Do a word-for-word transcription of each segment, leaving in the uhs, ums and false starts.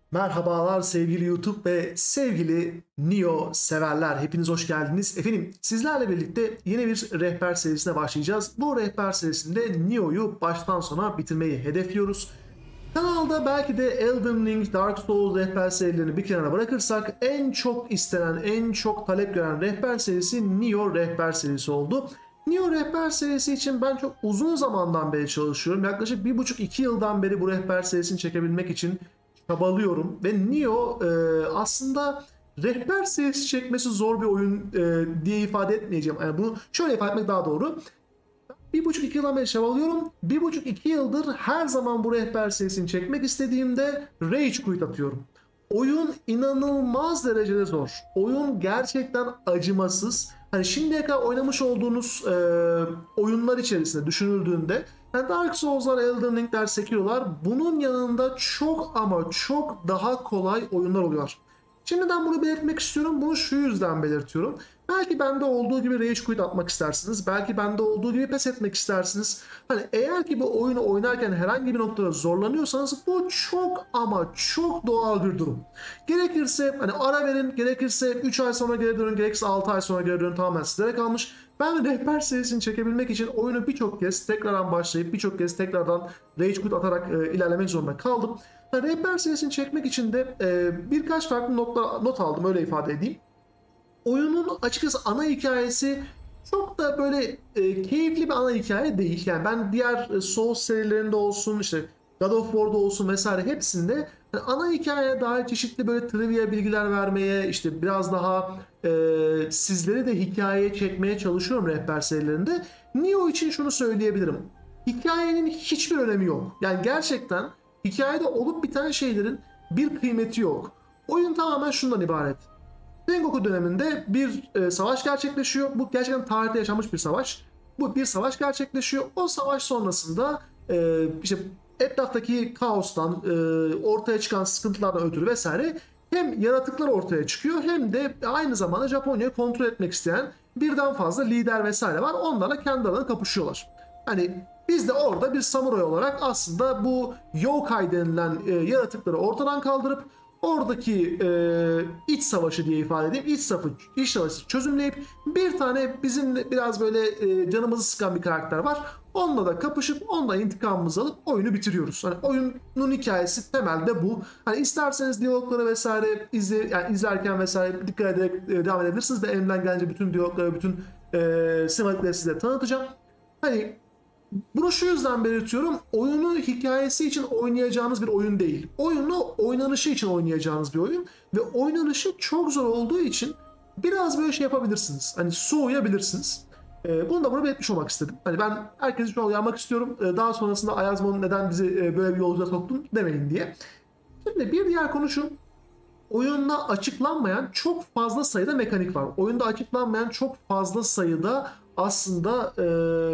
Merhabalar sevgili YouTube ve sevgili Neo severler. Hepiniz hoş geldiniz. Efendim sizlerle birlikte yeni bir rehber serisine başlayacağız. Bu rehber serisinde Neo'yu baştan sona bitirmeyi hedefliyoruz. Kanalda belki de Elden Ring, Dark Souls rehber serilerini bir kenara bırakırsak en çok istenen, en çok talep gören rehber serisi Neo rehber serisi oldu. Neo rehber serisi için ben çok uzun zamandan beri çalışıyorum. Yaklaşık bir buçuk iki yıldan beri bu rehber serisini çekebilmek için çabalıyorum. Ve Neo e, aslında rehber serisi çekmesi zor bir oyun e, diye ifade etmeyeceğim. Yani bunu şöyle ifade etmek daha doğru. Bir buçuk iki yıldan beri çabalıyorum. Bir buçuk iki yıldır her zaman bu rehber serisini çekmek istediğimde Rage Quit atıyorum. Oyun inanılmaz derecede zor. Oyun gerçekten acımasız. Hani şimdiye kadar oynamış olduğunuz e, oyunlar içerisinde düşünüldüğünde yani Dark Souls'lar, Elden Ring'ler, Sekiro'lar bunun yanında çok ama çok daha kolay oyunlar oluyor. Şimdiden bunu belirtmek istiyorum. Bunu şu yüzden belirtiyorum. Belki bende olduğu gibi Rage Quit atmak istersiniz. Belki bende olduğu gibi pes etmek istersiniz. Hani eğer ki bu oyunu oynarken herhangi bir noktada zorlanıyorsanız bu çok ama çok doğal bir durum. Gerekirse hani ara verin, gerekirse üç ay sonra geri dönün, gerekirse altı ay sonra geri dönün, tamamen sizlere kalmış. Ben rehber serisini çekebilmek için oyunu birçok kez tekrardan başlayıp birçok kez tekrardan Rage Quit atarak e, ilerlemek zorunda kaldım. Yani rehber serisini çekmek için de e, birkaç farklı notla, not aldım, öyle ifade edeyim. Oyunun açıkçası ana hikayesi çok da böyle e, keyifli bir ana hikaye değil. Yani ben diğer e, Souls serilerinde olsun, işte God of War'da olsun vesaire hepsinde yani ana hikayeye dair çeşitli böyle trivia bilgiler vermeye, işte biraz daha e, sizleri de hikayeye çekmeye çalışıyorum rehber serilerinde. Neo için şunu söyleyebilirim. Hikayenin hiçbir önemi yok. Yani gerçekten hikayede olup biten şeylerin bir kıymeti yok. Oyun tamamen şundan ibaret. Sengoku döneminde bir e, savaş gerçekleşiyor. Bu gerçekten tarihte yaşanmış bir savaş. Bu bir savaş gerçekleşiyor. O savaş sonrasında e, işte etraftaki kaostan, e, ortaya çıkan sıkıntılardan ötürü vesaire hem yaratıklar ortaya çıkıyor hem de aynı zamanda Japonya'yı kontrol etmek isteyen birden fazla lider vesaire var. Onlarla kendi aralarında kapışıyorlar. Hani biz de orada bir samuray olarak aslında bu yokai denilen e, yaratıkları ortadan kaldırıp oradaki e, iç savaşı diye ifade edeyim. İç savaşı, iç savaşı çözümleyip bir tane bizim biraz böyle e, canımızı sıkan bir karakter var. Onunla da kapışıp onunla intikamımızı alıp oyunu bitiriyoruz. Hani oyunun hikayesi temelde bu. Hani isterseniz diyalogları vesaire izle, yani izlerken vesaire dikkat ederek e, devam edebilirsiniz ve elimden gelince bütün diyalogları, bütün e, sinematikleri size tanıtacağım. Hani bunu şu yüzden belirtiyorum. Oyunu hikayesi için oynayacağınız bir oyun değil. Oyunu oynanışı için oynayacağınız bir oyun. Ve oynanışı çok zor olduğu için biraz böyle şey yapabilirsiniz. Hani soğuyabilirsiniz. Ee, bunu da burada belirtmiş olmak istedim. Hani ben herkesi şu an uyarmak istiyorum. Ee, daha sonrasında Ayazmo'nun neden bizi e, böyle bir yolculuğa soktun demeyin diye. Şimdi bir diğer konu şu. Oyunda açıklanmayan çok fazla sayıda mekanik var. Oyunda açıklanmayan çok fazla sayıda aslında e,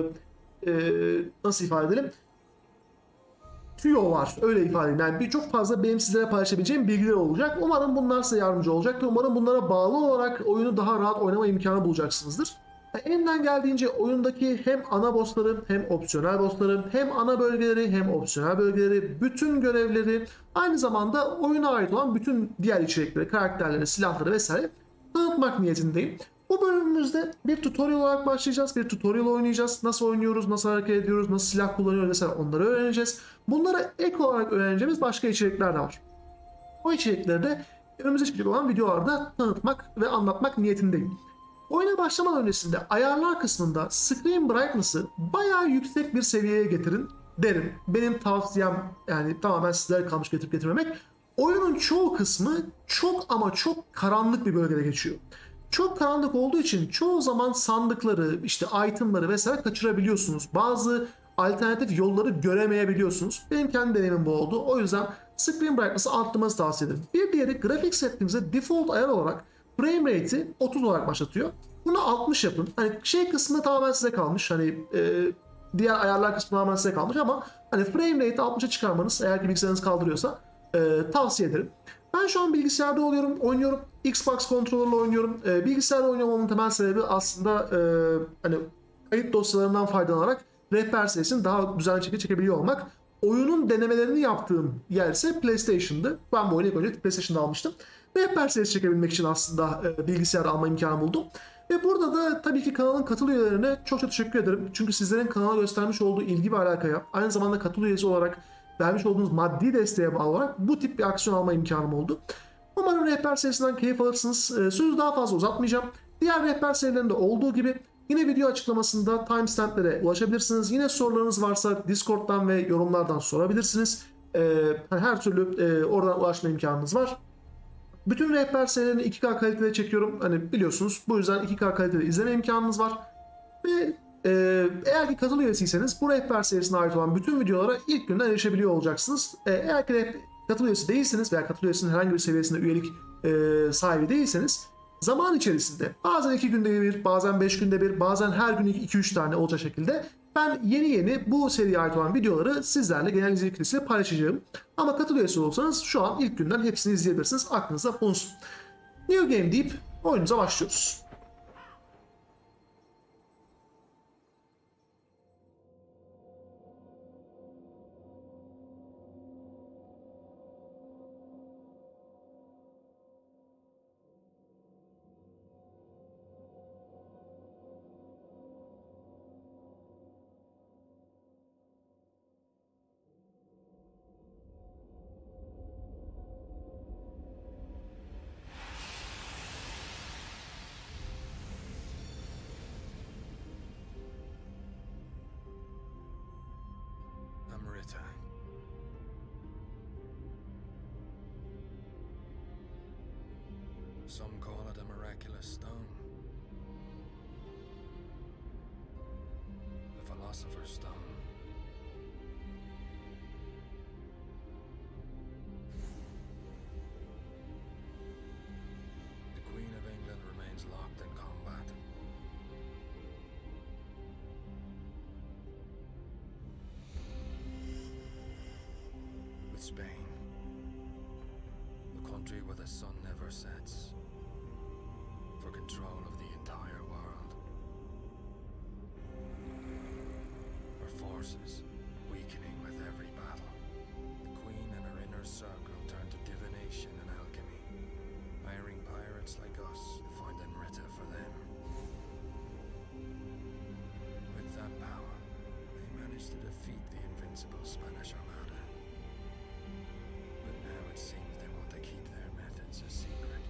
e, nasıl ifade edelim? Tüyo var. Öyle ifade edeyim. Yani birçok fazla benim sizlere paylaşabileceğim bilgiler olacak. Umarım bunlar size yardımcı olacak. Umarım bunlara bağlı olarak oyunu daha rahat oynama imkanı bulacaksınızdır. Yani elimden geldiğince oyundaki hem ana bossları hem opsiyonel bossları hem ana bölgeleri hem opsiyonel bölgeleri, bütün görevleri, aynı zamanda oyuna ait olan bütün diğer içerikleri, karakterleri, silahları vesaire tanıtmak niyetindeyim. Bu bölümümüzde bir tutorial olarak başlayacağız. Bir tutorial oynayacağız. Nasıl oynuyoruz, nasıl hareket ediyoruz, nasıl silah kullanıyoruz vesaire onları öğreneceğiz. Bunlara ek olarak öğreneceğimiz başka içerikler de var. O içerikleri de önümüze çıkacak olan videolarda tanıtmak ve anlatmak niyetindeyim. Oyuna başlamadan öncesinde ayarlar kısmında Screen Brightness'ı bayağı yüksek bir seviyeye getirin derim. Benim tavsiyem yani tamamen sizlere kalmış getirip getirmemek. Oyunun çoğu kısmı çok ama çok karanlık bir bölgede geçiyor. Çok karanlık olduğu için çoğu zaman sandıkları, işte itemları vesaire kaçırabiliyorsunuz. Bazı alternatif yolları göremeyebiliyorsunuz. Benim kendi deneyimim bu oldu. O yüzden Screen Brightness'ı arttırmanızı tavsiye ederim. Bir diğeri grafik settingimize default ayar olarak frame rate'i otuz olarak başlatıyor. Bunu altmış yapın. Hani şey kısmı tamamen size kalmış. Hani e, diğer ayarlar kısmı tamamen size kalmış ama hani frame rate'i altmışa çıkarmanız eğer ki bilgisayarınız kaldırıyorsa e, tavsiye ederim. Ben şu an bilgisayarda oluyorum, oynuyorum. Xbox kontrolörle oynuyorum. E, bilgisayarda oynamamın temel sebebi aslında e, hani kayıt dosyalarından faydalanarak rehber serisini daha düzenli şekilde çekebiliyor olmak. oyunun denemelerini yaptığım yer ise PlayStation'dı. Ben bu oyunu ilk önce PlayStation'da almıştım. Rehber serisi çekebilmek için aslında e, bilgisayar alma imkanı buldum. Ve burada da tabii ki kanalın katıl üyelerine çok çok teşekkür ederim. Çünkü sizlerin kanala göstermiş olduğu ilgi ve alakaya, aynı zamanda katıl üyesi olarak vermiş olduğunuz maddi desteğe bağlı olarak bu tip bir aksiyon alma imkanım oldu. Umarım rehber serisinden keyif alırsınız. Ee, sözü daha fazla uzatmayacağım. Diğer rehber serilerinde olduğu gibi yine video açıklamasında timestamp'lere ulaşabilirsiniz. Yine sorularınız varsa Discord'dan ve yorumlardan sorabilirsiniz. Ee, her türlü e, oradan ulaşma imkanınız var. Bütün rehber serilerini iki K kalitede çekiyorum. Hani biliyorsunuz, bu yüzden iki K kalitede izleme imkanınız var. Ve e, eğer ki katıl üyesiyseniz bu rehber serisine ait olan bütün videolara ilk günden erişebiliyor olacaksınız. E, eğer ki katıl üyesi değilseniz veya katıl üyesinin herhangi bir seviyesinde üyelik e, sahibi değilseniz, zaman içerisinde bazen iki günde bir, bazen beş günde bir, bazen her gün iki üç tane olacak şekilde ben yeni yeni bu seriye ait olan videoları sizlerle genel izleyici kitlesiyle paylaşacağım. Ama katıl üyesi olursanız şu an ilk günden hepsini izleyebilirsiniz. Aklınızda bulunsun. New Game deyip oyunumuza başlıyoruz. Amrita. Some call it a miraculous stone. The Philosopher's Stone. The Queen of England remains locked in combat. With Spain, the country where the sun never sets, for control of the entire world. Her forces weakening with every battle. The Queen and her inner circle turn to divination and alchemy, hiring pirates like us to find Amrita for them. With that power, they managed to defeat the invincible Spanish Armada. But now it seems they want to keep their methods a secret.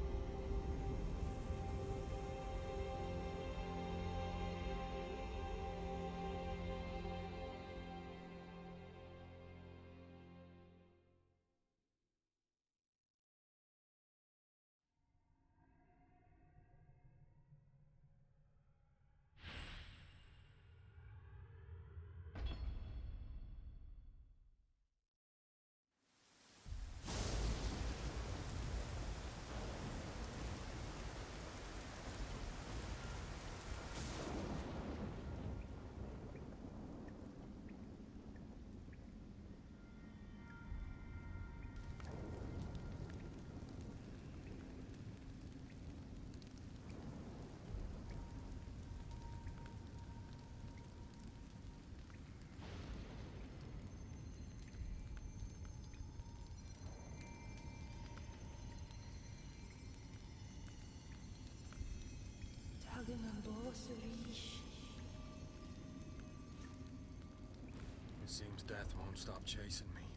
It seems death won't stop chasing me.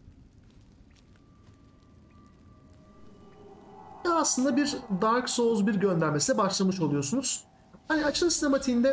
Ya aslında bir Dark Souls bir göndermesiyle başlamış oluyorsunuz. Hani açılış sinematiğinde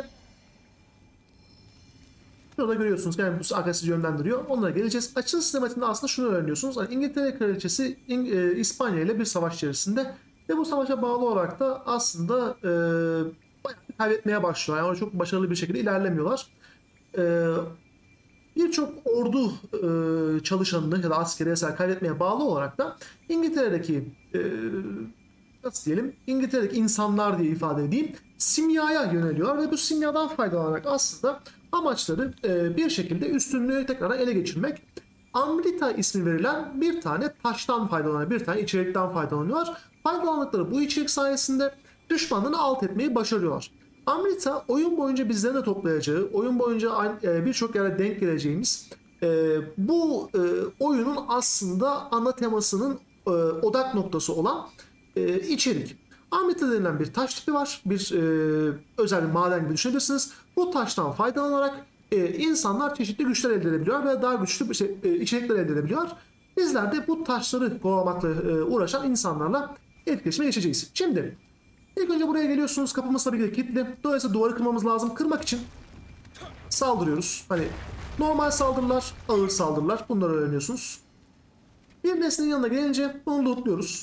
şurada görüyorsunuz, yani bu arkadaşı yönlendiriyor. Onlara geleceğiz. Açılış sinematiğinde aslında şunu öğreniyorsunuz. Hani İngiltere Kraliçesi İng e, İspanya ile bir savaş içerisinde ve bu savaşa bağlı olarak da aslında e, bayağı kaybetmeye başlıyor. Yani çok başarılı bir şekilde ilerlemiyorlar. E, Birçok ordu e, çalışanını ya da askeri eser kaybetmeye bağlı olarak da İngiltere'deki e, nasıl diyelim, İngiltere'deki insanlar diye ifade edeyim, simyaya yöneliyorlar ve bu simyadan faydalanarak aslında amaçları e, bir şekilde üstünlüğü tekrardan ele geçirmek. Amrita ismi verilen bir tane taştan faydalanıyor, bir tane içerikten faydalanıyorlar. Faydalandıkları bu içerik sayesinde düşmanlarını alt etmeyi başarıyorlar. Amrita oyun boyunca bizlerin de toplayacağı, oyun boyunca birçok yere denk geleceğimiz e, bu e, oyunun aslında ana temasının e, odak noktası olan e, içerik. Amethyst denilen bir taş tipi var. Bir e, özel bir maden gibi düşünebilirsiniz. Bu taştan faydalanarak e, insanlar çeşitli güçler elde edebiliyor ve daha güçlü şey, e, içerikler elde edebiliyor. Bizler de bu taşları kovalamakla e, uğraşan insanlarla etkileşime geçeceğiz. Şimdi ilk önce buraya geliyorsunuz. Kapımız tabii ki de kilitli. Dolayısıyla duvarı kırmamız lazım. Kırmak için saldırıyoruz. Hani normal saldırılar, ağır saldırılar. Bunları öğreniyorsunuz. Bir nesnenin yanına gelince onu lootluyoruz.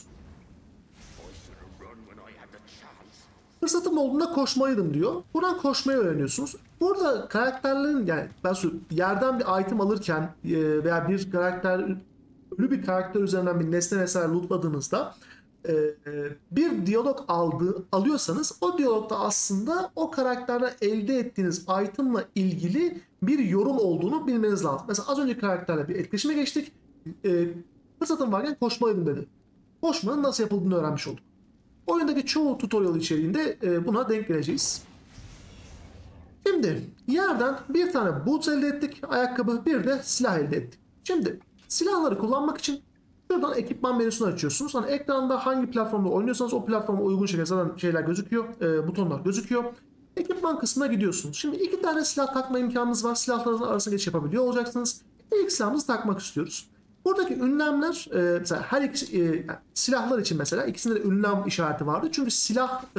Fırsatım olduğunda koşmalıydım diyor. Buradan koşmayı öğreniyorsunuz. Burada karakterlerin, yani ben yerden bir item alırken veya bir karakter, ölü bir karakter üzerinden bir nesne vesaire lootladığınızda bir diyalog aldığı, alıyorsanız o diyalogda aslında o karakterden elde ettiğiniz itemla ilgili bir yorum olduğunu bilmeniz lazım. Mesela az önce karakterle bir etkileşime geçtik. Fırsatım varken koşmalıydım dedi. Koşmanın nasıl yapıldığını öğrenmiş olduk. Oyundaki çoğu tutorial içeriğinde buna denk geleceğiz. Şimdi yerden bir tane boots elde ettik, ayakkabı, bir de silah elde ettik. Şimdi silahları kullanmak için şuradan ekipman menüsünü açıyorsunuz. Hani ekranda hangi platformda oynuyorsanız o platforma uygun şekilde zaten şeyler gözüküyor, e, butonlar gözüküyor. Ekipman kısmına gidiyorsunuz. Şimdi iki tane silah takma imkanınız var. Silahların arasında geçiş yapabiliyor olacaksınız. İlk silahımızı takmak istiyoruz. Buradaki ünlemler e, mesela her iki e, yani silahlar için mesela ikisinde de ünlem işareti vardı. Çünkü silah e,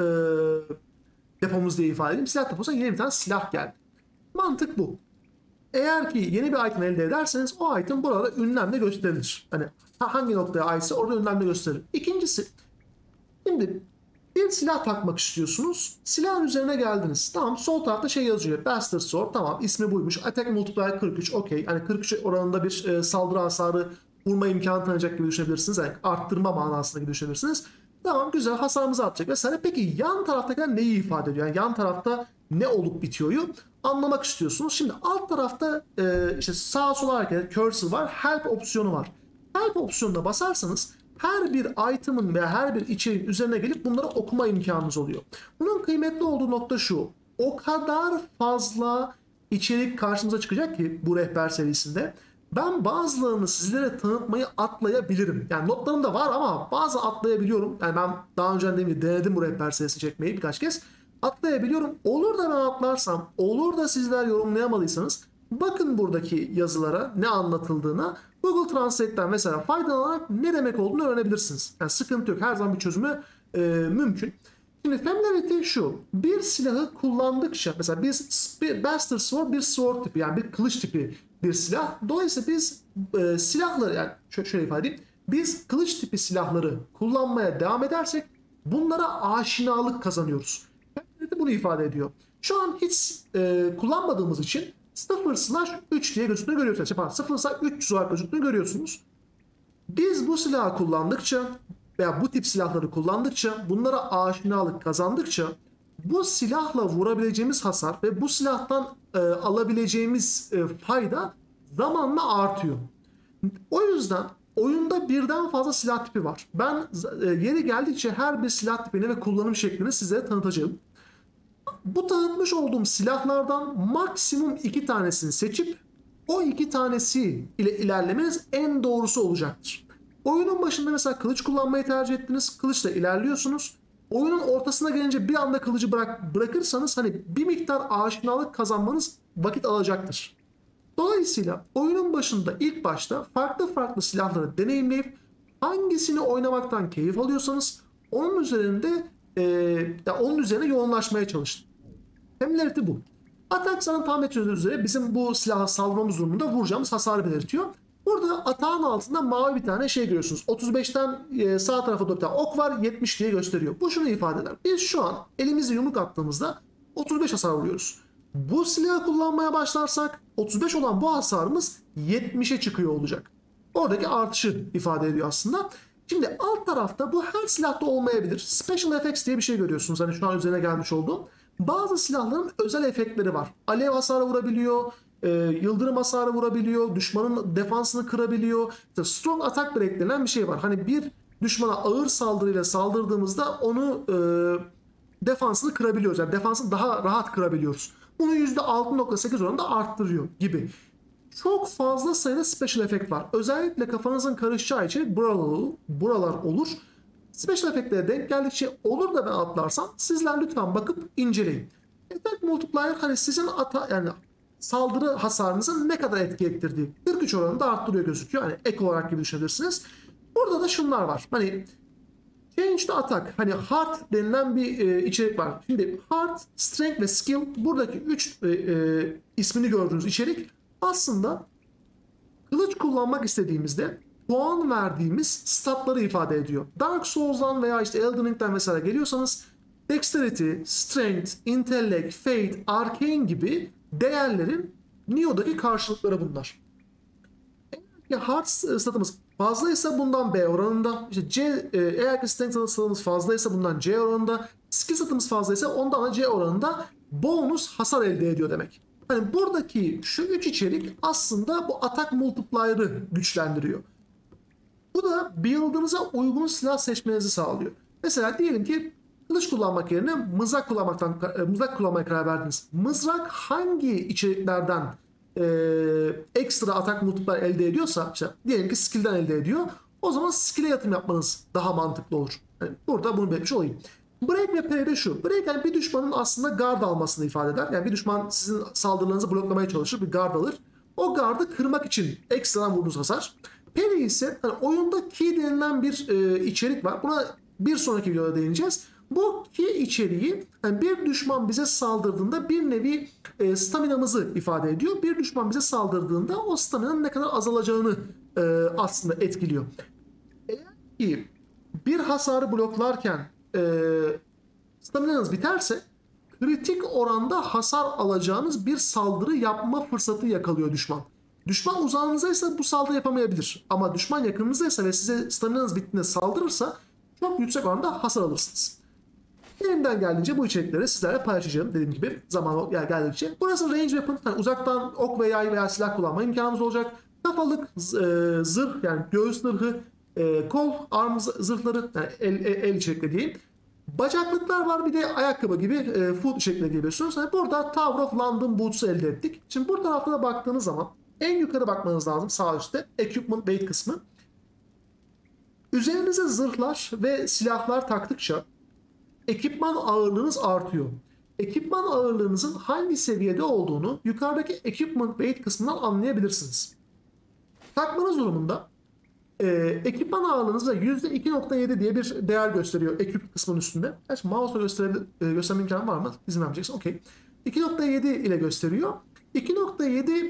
depomuz diye ifade edeyim. Silah deposu yeni bir tane silah geldi. Mantık bu. Eğer ki yeni bir item elde ederseniz o item burada ünlemle gösterilir. Hani hangi noktaya aitse orada ünlemle gösterilir. İkincisi, şimdi bir silah takmak istiyorsunuz. Silahın üzerine geldiniz. Tamam, sol tarafta şey yazıyor. Bastard Sword, tamam, ismi buymuş. Attack Multiplier kırk üç, okey. Hani kırk üç oranında bir e, saldırı hasarı vurma imkanı tanıyacak gibi düşünebilirsiniz. Yani arttırma manasında gibi düşünebilirsiniz. Tamam, güzel, hasarımızı artacak vesaire. Peki yan taraftakiler neyi ifade ediyor? Yani yan tarafta ne olup bitiyoryu anlamak istiyorsunuz. Şimdi alt tarafta e, işte sağa sola hareket cursor var. Help opsiyonu var. Help opsiyonuna basarsanız her bir item'ın veya her bir içeriğin üzerine gelip bunları okuma imkanınız oluyor. Bunun kıymetli olduğu nokta şu. O kadar fazla içerik karşımıza çıkacak ki bu rehber serisinde. Ben bazılarını sizlere tanıtmayı atlayabilirim. Yani notlarım da var ama bazı atlayabiliyorum. Yani ben daha önce dediğim gibi denedim bu rehber serisini çekmeyi birkaç kez. Atlayabiliyorum. Olur da ben atlarsam, olur da sizler yorumlayamadıysanız bakın buradaki yazılara ne anlatıldığına. Google Translate'ten mesela faydalanarak ne demek olduğunu öğrenebilirsiniz. Yani sıkıntı yok. Her zaman bir çözümü e, mümkün. Şimdi familiarity şu. Bir silahı kullandıkça mesela biz bir Bastard Sword bir sword tipi, yani bir kılıç tipi bir silah. Dolayısıyla biz e, silahları, yani şöyle, şöyle ifade edeyim. Biz kılıç tipi silahları kullanmaya devam edersek bunlara aşinalık kazanıyoruz. Familiarity bunu ifade ediyor. Şu an hiç e, kullanmadığımız için sıfır slash üç diye gözüktüğünü görüyorsunuz. Pardon, sıfır slash üç yüz olarak gözüktüğünü görüyorsunuz. Biz bu silahı kullandıkça veya bu tip silahları kullandıkça, bunlara aşinalık kazandıkça bu silahla vurabileceğimiz hasar ve bu silahtan e, alabileceğimiz e, fayda zamanla artıyor. O yüzden oyunda birden fazla silah tipi var. Ben e, yeri geldikçe her bir silah tipini ve kullanım şeklini size tanıtacağım. Bu tanıtmış olduğum silahlardan maksimum iki tanesini seçip o iki tanesi ile ilerlemeniz en doğrusu olacaktır. Oyunun başında mesela kılıç kullanmayı tercih ettiniz. Kılıçla ilerliyorsunuz. Oyunun ortasına gelince bir anda kılıcı bırak, bırakırsanız hani bir miktar aşinalık kazanmanız vakit alacaktır. Dolayısıyla oyunun başında ilk başta farklı farklı silahları deneyimleyip hangisini oynamaktan keyif alıyorsanız onun üzerinde e, onun üzerine yoğunlaşmaya çalışın. Familiarity bu. Atak sana tahmin ettiğiniz üzere bizim bu silahla saldırmamız durumunda vuracağımız hasarı belirtiyor. Burada atağın altında mavi bir tane şey görüyorsunuz. otuz beşten sağ tarafa doğru bir tane ok var, yetmiş diye gösteriyor. Bu şunu ifade eder. Biz şu an elimizle yumruk attığımızda otuz beş hasar vuruyoruz. Bu silahı kullanmaya başlarsak otuz beş olan bu hasarımız yetmişe çıkıyor olacak. Oradaki artışı ifade ediyor aslında. Şimdi alt tarafta bu her silahta olmayabilir. Special Effects diye bir şey görüyorsunuz. Hani şu an üzerine gelmiş olduğum. Bazı silahların özel efektleri var. Alev hasarı vurabiliyor, e, yıldırım hasarı vurabiliyor, düşmanın defansını kırabiliyor. İşte strong attack break denen bir şey var. Hani bir düşmana ağır saldırıyla saldırdığımızda onu e, defansını kırabiliyoruz. Yani defansını daha rahat kırabiliyoruz. Bunu yüzde altı nokta sekiz oranında arttırıyor gibi. çok fazla sayıda special effect var. Özellikle kafanızın karışacağı içerik buralar, buralar olur. Special effect'lere denk geldikçe olur da ben atlarsam sizler lütfen bakıp inceleyin. Attack multiplier hani sizin ata yani saldırı hasarınızın ne kadar etki ettirdiği kırk üç oranında arttırıyor gözüküyor. Hani ek olarak gibi düşünebilirsiniz. Burada da şunlar var. Hani change the attack. Hani hard denilen bir e, içerik var. Şimdi hard, strength ve skill buradaki üç e, e, ismini gördüğünüz içerik aslında kılıç kullanmak istediğimizde puan verdiğimiz statları ifade ediyor. Dark Souls'dan veya işte Elden Ring'den vesaire geliyorsanız Dexterity, Strength, Intellect, Fate, Arcane gibi değerlerin Nioh'daki karşılıkları bunlar. Eğer hard statımız fazlaysa bundan B oranında, işte C, e, eğer ki Strength statımız fazlaysa bundan C oranında, Skill statımız fazlaysa ondan da C oranında bonus hasar elde ediyor demek. Hani buradaki şu üç içerik aslında bu atak multiplier'ı güçlendiriyor. Bu da build'ınıza uygun silah seçmenizi sağlıyor. Mesela diyelim ki kılıç kullanmak yerine mızrak kullanmaktan mızrak kullanmaya karar verdiniz. Mızrak hangi içeriklerden e, ekstra atak multiplier elde ediyorsa, işte diyelim ki skill'den elde ediyor. O zaman skill'e yatırım yapmanız daha mantıklı olur. Yani burada bunu belirtmiş olayım. Break ve parry de şu. Break yani bir düşmanın aslında guard almasını ifade eder. Yani bir düşman sizin saldırılarınızı bloklamaya çalışır, bir guard alır. O guard'ı kırmak için ekstradan vurduğunuz hasar. Parry ise hani oyunda key denilen bir e, içerik var. Buna bir sonraki videoda değineceğiz. Bu key içeriği yani bir düşman bize saldırdığında bir nevi e, staminamızı ifade ediyor. Bir düşman bize saldırdığında o staminanın ne kadar azalacağını e, aslında etkiliyor. Eğer ki bir hasarı bloklarken e, staminanız biterse kritik oranda hasar alacağınız bir saldırı yapma fırsatı yakalıyor düşman. Düşman uzağınızdaysa bu saldırı yapamayabilir. Ama düşman yakınınızdaysa ve size staminanız bittiğinde saldırırsa çok yüksek oranda hasar alırsınız. Elimden geldiğince bu içerikleri sizlerle paylaşacağım dediğim gibi zaman geldikçe. Burası range weapon. Yani uzaktan ok ve yay veya silah kullanma imkanımız olacak. Kafalık, e, zırh yani göğüs zırhı, e, kol, arm zırhları yani el, el, el içerikli diyeyim. Bacaklıklar var bir de ayakkabı gibi e, foot şeklinde geliyorsunuz. Yani burada Tower of London Boots'u elde ettik. Şimdi bu tarafta da baktığınız zaman en yukarı bakmanız lazım sağ üstte. Equipment weight kısmı. Üzerinize zırhlar ve silahlar taktıkça ekipman ağırlığınız artıyor. Ekipman ağırlığınızın hangi seviyede olduğunu yukarıdaki equipment weight kısmından anlayabilirsiniz. Takmanız durumunda e, ekipman ağırlığınızda yüzde iki nokta yedi diye bir değer gösteriyor ekip kısmının üstünde. Gerçi mouse'la e, gösterme imkanı var mı? İzin vermeyeceksin. Okey. iki nokta yedi ile gösteriyor. iki nokta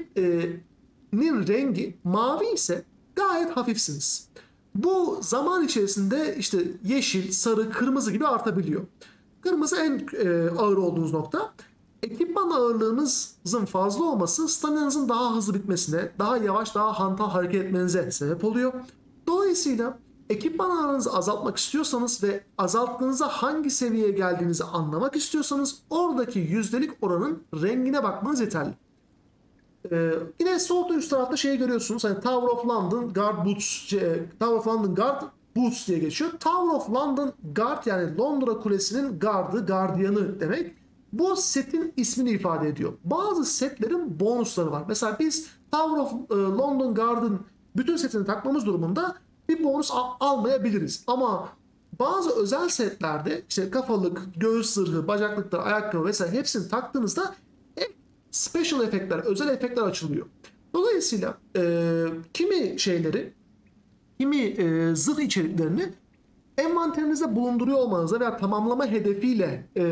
yedi'nin rengi mavi ise gayet hafifsiniz. Bu zaman içerisinde işte yeşil, sarı, kırmızı gibi artabiliyor. Kırmızı en e, ağır olduğunuz nokta. Ekipman ağırlığınızın fazla olması staminanızın daha hızlı bitmesine, daha yavaş, daha hantal hareket etmenize sebep oluyor. Dolayısıyla ekipman ağırlığınızı azaltmak istiyorsanız ve azalttığınızda hangi seviyeye geldiğinizi anlamak istiyorsanız oradaki yüzdelik oranın rengine bakmanız yeterli. Ee, yine sol üst tarafta şeyi görüyorsunuz. Hani Tower of London Guard Boots, şey, Tower of London Guard Boots diye geçiyor. Tower of London Guard yani Londra Kulesi'nin gardı, gardiyanı demek. Bu setin ismini ifade ediyor. Bazı setlerin bonusları var. Mesela biz Tower of e, London Guard'ın bütün setini takmamız durumunda bir bonus al almayabiliriz. Ama bazı özel setlerde işte kafalık, göğüs zırhı, bacaklıklar, ayakkabı vesaire hepsini taktığınızda special efektler, özel efektler açılıyor. Dolayısıyla e, kimi şeyleri, kimi e, zırh içeriklerini envanterinizde bulunduruyor olmanıza veya tamamlama hedefiyle e,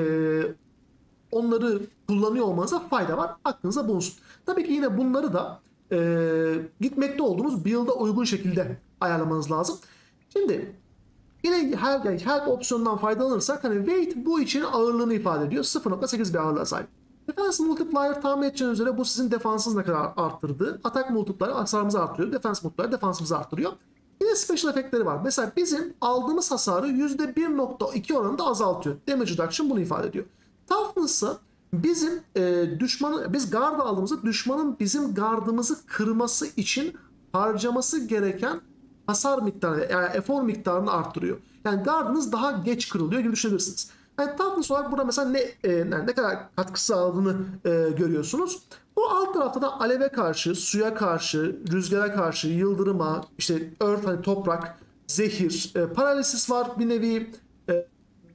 onları kullanıyor olmanıza fayda var. Aklınıza bulunsun. Tabii ki yine bunları da e, gitmekte olduğunuz build'a uygun şekilde ayarlamanız lazım. Şimdi yine help, yani help opsiyonundan faydalanırsak hani weight bu için ağırlığını ifade ediyor. sıfır nokta sekiz bir ağırlığa sahip. Defense multiplier tahmin edeceğiniz üzere bu sizin defansınız ne kadar arttırdığı. Atak multiplier hasarımızı arttırıyor. Defense multiplier defansımızı arttırıyor. Yine special efektleri var. Mesela bizim aldığımız hasarı yüzde bir nokta iki oranında azaltıyor. Damage reduction bunu ifade ediyor. Toughness'ı bizim e, düşmanı, biz guard aldığımızda düşmanın bizim gardımızı kırması için harcaması gereken hasar miktarını, yani efor miktarını arttırıyor. Yani gardınız daha geç kırılıyor gibi düşünebilirsiniz. Yani toughness olarak burada mesela ne e, ne kadar katkı sağladığını e, görüyorsunuz. Bu alt tarafta da aleve karşı, suya karşı, rüzgara karşı, yıldırıma, işte earth, hani toprak, zehir, e, paralisis var bir nevi, e,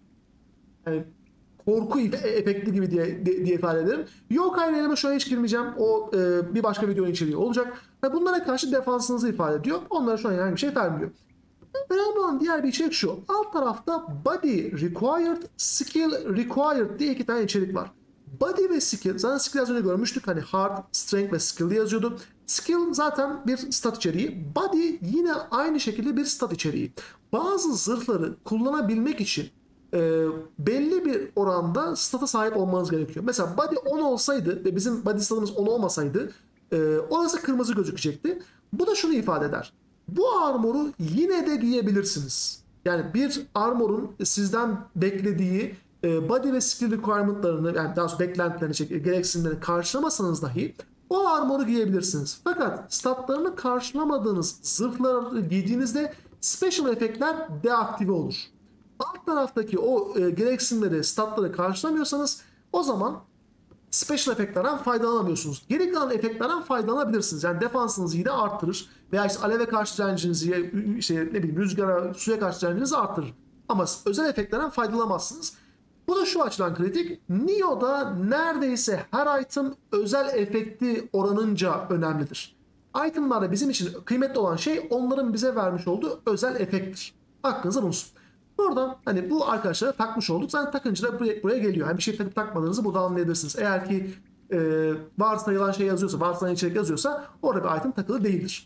yani korku efekti gibi diye, diye ifade ederim. Yok, hayır, elime şu an hiç girmeyeceğim. O e, bir başka videonun içeriği olacak. Yani bunlara karşı defansınızı ifade ediyor. Onlara şu an herhangi bir şey vermiyor. Önemli olan diğer bir içerik şu. Alt tarafta body required, skill required diye iki tane içerik var. Body ve skill, zaten skill az önce görmüştük. Hani hard, strength ve skill yazıyordu. Skill zaten bir stat içeriği. Body yine aynı şekilde bir stat içeriği. Bazı zırhları kullanabilmek için e, belli bir oranda stata sahip olmanız gerekiyor. Mesela body on olsaydı ve bizim body statımız on olmasaydı e, orası kırmızı gözükecekti. Bu da şunu ifade eder. Bu armoru yine de giyebilirsiniz. Yani bir armorun sizden beklediği e, body ve skill requirement'larını, yani daha doğrusu beklentilerini, gereksinimlerini karşılamasanız dahi o armoru giyebilirsiniz. Fakat statlarını karşılamadığınız zırhları giydiğinizde special efektler deaktive olur. Alt taraftaki o e, gereksinimleri, statları karşılamıyorsanız o zaman special efektlerden faydalanamıyorsunuz. Geri kalan efektlerden faydalanabilirsiniz. Yani defansınızı yine arttırır. Veya işte aleve karşı direncinizi, işte ne bileyim rüzgara, suya karşı direncinizi arttırır. Ama özel efektlerden faydalanamazsınız. Bu da şu açıdan kritik. Nioh'da neredeyse her item özel efekti oranınca önemlidir. Itemlarda bizim için kıymetli olan şey onların bize vermiş olduğu özel efekttir. Aklınıza bulunsun. Buradan hani bu arkadaşlara takmış olduk. Zaten takınca da buraya, buraya geliyor. Yani bir şey takıp takmadığınızı burada anlayabilirsiniz. Eğer ki e, varsayılan şey yazıyorsa, varsayılan içerik yazıyorsa orada bir item takılı değildir.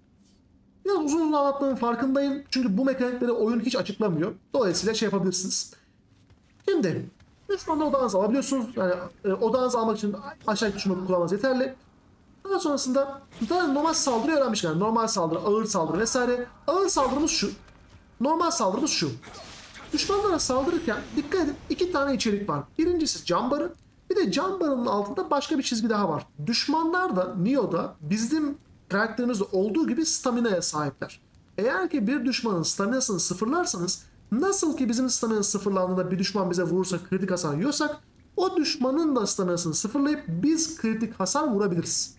Biraz uzun uzun anlattığımın farkındayım. Çünkü bu mekanikleri oyun hiç açıklamıyor. Dolayısıyla şey yapabilirsiniz. Şimdi düşmanda odağınızı alabiliyorsunuz. Yani e, odağınızı almak için aşağı tuşunu kullanmanız yeterli. Daha sonrasında normal saldırı öğrenmişken, normal saldırı, ağır saldırı vesaire. Ağır saldırımız şu. Normal saldırımız şu. Düşmanlara saldırırken dikkat edin, iki tane içerik var. Birincisi cam barı, bir de cam barının altında başka bir çizgi daha var. Düşmanlar da Nioh'da bizim karakterimizde olduğu gibi stamina'ya sahipler. Eğer ki bir düşmanın staminasını sıfırlarsanız, nasıl ki bizim staminamız sıfırlandığında bir düşman bize vurursa kritik hasar yiyorsak, o düşmanın da staminasını sıfırlayıp biz kritik hasar vurabiliriz.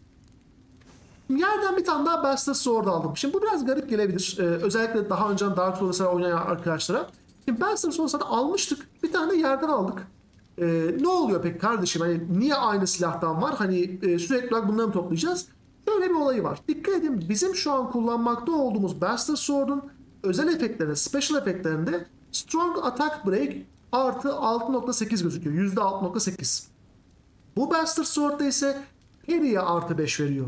Yerden bir tane daha Buster Sword aldım. Şimdi bu biraz garip gelebilir. Ee, özellikle daha önceden Dark Souls'ı oynayan arkadaşlara. Şimdi Buster Sword'u almıştık. Bir tane de yerden aldık. Ee, ne oluyor peki kardeşim? Hani niye aynı silahtan var? Hani e, sürekli olarak bunları mı toplayacağız? Böyle bir olayı var. Dikkat edin, bizim şu an kullanmakta olduğumuz Buster Sword'un özel efektlerinde, special efektlerinde Strong Attack Break artı altı nokta sekiz gözüküyor. yüzde altı nokta sekiz. Bu Buster Sword'da ise Parry'e artı beş veriyor.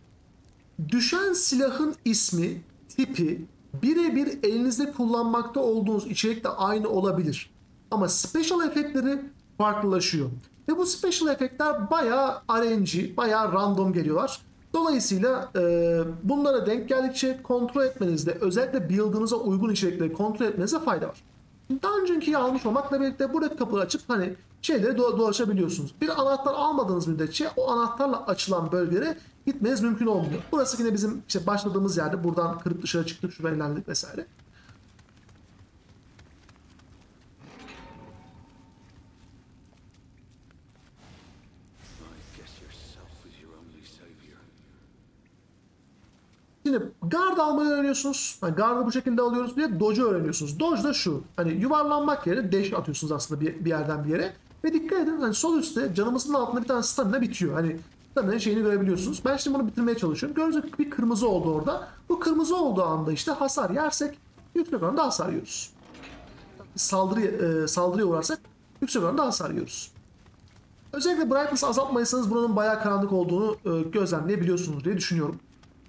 Düşen silahın ismi, tipi birebir elinizde kullanmakta olduğunuz içerikle aynı olabilir. Ama special efektleri farklılaşıyor. Ve bu special efektler bayağı R N G, bayağı random geliyorlar. Dolayısıyla e, bunlara denk geldikçe kontrol etmenizde, özellikle build'ınıza uygun içerikleri kontrol etmenize fayda var. Daha öncekiyi almış olmakla birlikte buradaki kapıları açıp hani şeyleri do dolaşabiliyorsunuz. Bir anahtar almadığınız müddetçe o anahtarla açılan bölgelere gitmeniz mümkün olmuyor. Burası yine bizim işte başladığımız yerde. Buradan kırıp dışarı çıktık, şuradan ilerledik vesaire. Şimdi guard almayı öğreniyorsunuz. Yani guard'ı bu şekilde alıyoruz. Bir de dodge'u öğreniyorsunuz. Dodge da şu. Hani yuvarlanmak yerine dash atıyorsunuz aslında bir, bir yerden bir yere. Ve dikkat edin, hani sol üstte canımızın altında bir tane stamina bitiyor. Hani stamina şeyini görebiliyorsunuz. Ben şimdi bunu bitirmeye çalışıyorum. Gördüğünüz gibi bir kırmızı oldu orada. Bu kırmızı olduğu anda işte hasar yersek yüksek oranda hasar yiyoruz. Saldırı, e, saldırıya uğrarsak yüksek oranda hasar yiyoruz. Özellikle brightness azaltmayırsanız buranın bayağı karanlık olduğunu e, gözlemleyebiliyorsunuz diye düşünüyorum.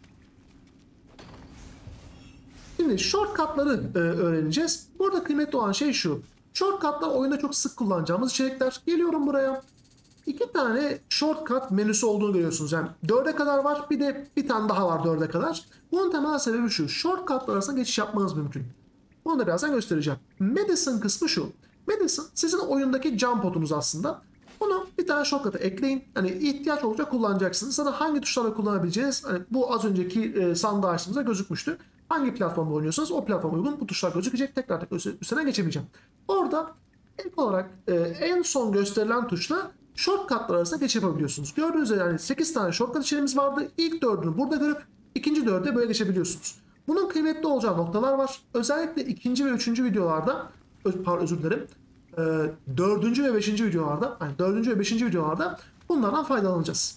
Şimdi shortcut'ları e, öğreneceğiz. Burada kıymetli olan şey şu. Shortcut'lar oyunda çok sık kullanacağımız içerikler. Geliyorum buraya. İki tane shortcut menüsü olduğunu görüyorsunuz. Yani dörde kadar var. Bir de bir tane daha var dörde kadar. Bunun temel sebebi şu. Shortcut'lar arasında geçiş yapmanız mümkün. Onu da birazdan göstereceğim. Medicine kısmı şu. Medicine sizin oyundaki jump potunuz aslında. Bunu bir tane shortcut'a ekleyin. Hani ihtiyaç olunca kullanacaksınız. Sana hangi tuşlarla kullanabileceğiniz, hani bu az önceki e, sandığı açtığımızda gözükmüştü. Hangi platformda oynuyorsanız o platforma uygun bu tuşlar gözükecek. Tekrar tekrar üstüne geçemeyeceğim. Orada İlk olarak e, en son gösterilen tuşla shortcutlar arasında geçiş yapabiliyorsunuz. Gördüğünüz üzere yani sekiz tane shortcut içeriğimiz vardı. İlk dördünü burada görüp ikinci dörde böyle geçebiliyorsunuz. Bunun kıymetli olacağı noktalar var. Özellikle ikinci ve üçüncü videolarda, pardon özür dilerim, e, dördüncü ve beşinci videolarda, yani dördüncü ve beşinci videolarda bunlardan faydalanacağız.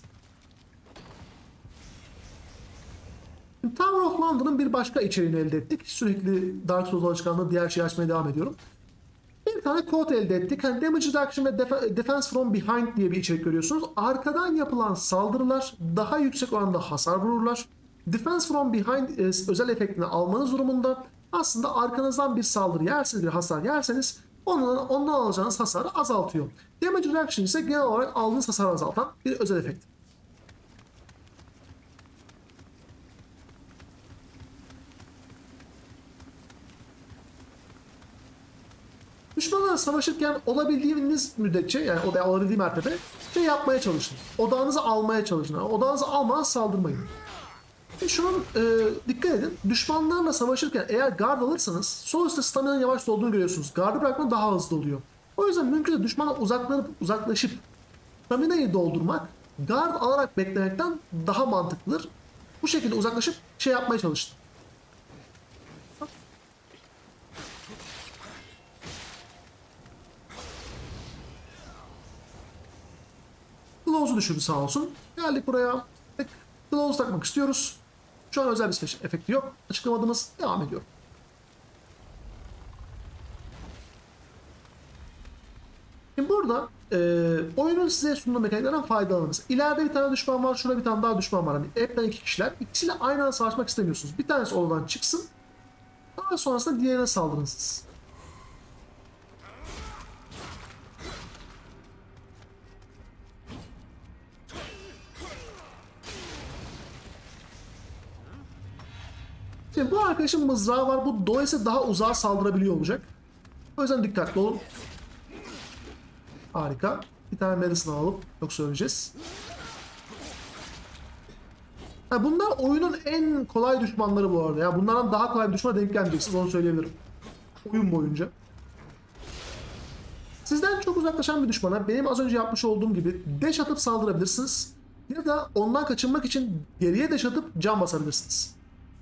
Tower of London'ın bir başka içeriğini elde ettik. Sürekli Dark Souls alışkanlığı diğer şeyi açmaya devam ediyorum. Bir tane kod elde ettik. Yani Damage Reduction ve Def Defense from Behind diye bir içerik görüyorsunuz. Arkadan yapılan saldırılar daha yüksek oranda hasar vururlar. Defense from Behind e, özel efektini almanız durumunda aslında arkanızdan bir saldırı yerseniz, bir hasar yerseniz ondan, ondan alacağınız hasarı azaltıyor. Damage Reduction ise genel olarak aldığınız hasarı azaltan bir özel efekt. Düşmanlarla savaşırken olabildiğiniz müddetçe, yani o da olabildiği mertebe şey yapmaya çalışın. Odağınızı almaya çalışın. Odağınızı almadan saldırmayın. E şunun e, dikkat edin. Düşmanlarla savaşırken eğer guard alırsanız sol üstte stamina'nın yavaş dolduğunu görüyorsunuz. Guard'ı bırakmak daha hızlı oluyor. O yüzden mümkünse düşmanla uzaklanıp uzaklaşıp stamina'yı doldurmak guard alarak beklemekten daha mantıklıdır. Bu şekilde uzaklaşıp şey yapmaya çalışın. Glows'u düşürdü sağ olsun. Geldik buraya. Glows takmak istiyoruz. Şu an özel bir special efekti yok. Açıklamadığımız devam ediyor. Şimdi burada e, oyunun size sunduğu mekaniklerden faydalanınız. İleride bir tane düşman var. Şurada bir tane daha düşman var. Hani hepten iki kişiler. İkisiyle aynı anda savaşmak istemiyorsunuz. Bir tanesi oradan çıksın. Daha sonrasında diğerine saldırın siz. Şimdi bu arkadaşın mızrağı var. Bu dolayısıyla daha uzağa saldırabiliyor olacak. O yüzden dikkatli olun. Harika. Bir tane medicine alıp yoksa öleceğiz. Ha, bunlar oyunun en kolay düşmanları bu arada. Yani bunlardan daha kolay bir düşmana denk gelmeyeceksiniz. Onu söyleyebilirim. Oyun boyunca. Sizden çok uzaklaşan bir düşmana benim az önce yapmış olduğum gibi dash atıp saldırabilirsiniz. Ya da ondan kaçınmak için geriye dash atıp can basabilirsiniz.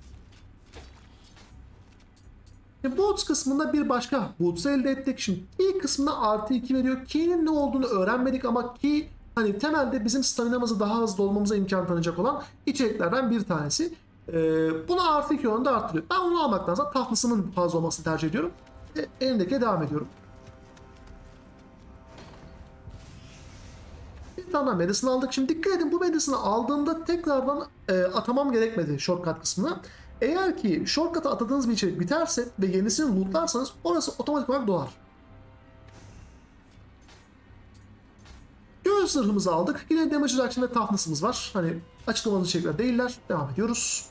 Boots kısmında bir başka Boots'u elde ettik. Şimdi Key kısmında artı iki veriyor. Key'nin ne olduğunu öğrenmedik ama Key hani temelde bizim staminamızı daha hızlı olmamıza imkan tanıyacak olan içeriklerden bir tanesi. Ee, bunu artı iki oranında arttırıyor. Ben onu almaktansa toughness'ımın fazla olmasını tercih ediyorum. E, elimdekiye devam ediyorum. Bir tane medicine aldık. Şimdi dikkat edin, bu medicine'ı aldığımda tekrardan e, atamam gerekmedi shortcut kısmına. Eğer ki shortcut'a atadığınız bir içerik biterse ve yenisini lootlarsanız orası otomatik olarak doğar. Göğüs zırhımızı aldık. Yine damage reduction ve toughness'ımız var. Hani açıklamalı içerikler değiller. Devam ediyoruz.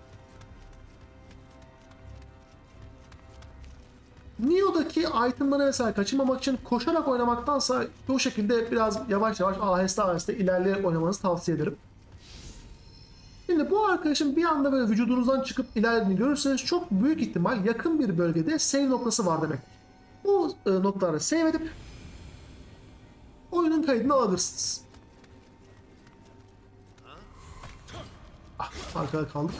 Nio'daki itemları vesaire kaçırmamak için koşarak oynamaktansa bu şekilde biraz yavaş yavaş aheste aheste ilerleyerek oynamanızı tavsiye ederim. Şimdi bu arkadaşın bir anda böyle vücudunuzdan çıkıp ilerlediğini görürseniz çok büyük ihtimal yakın bir bölgede save noktası var demek. Bu e, noktaları save edip oyunun kaydını alabilirsiniz. Ah, arkada kaldık.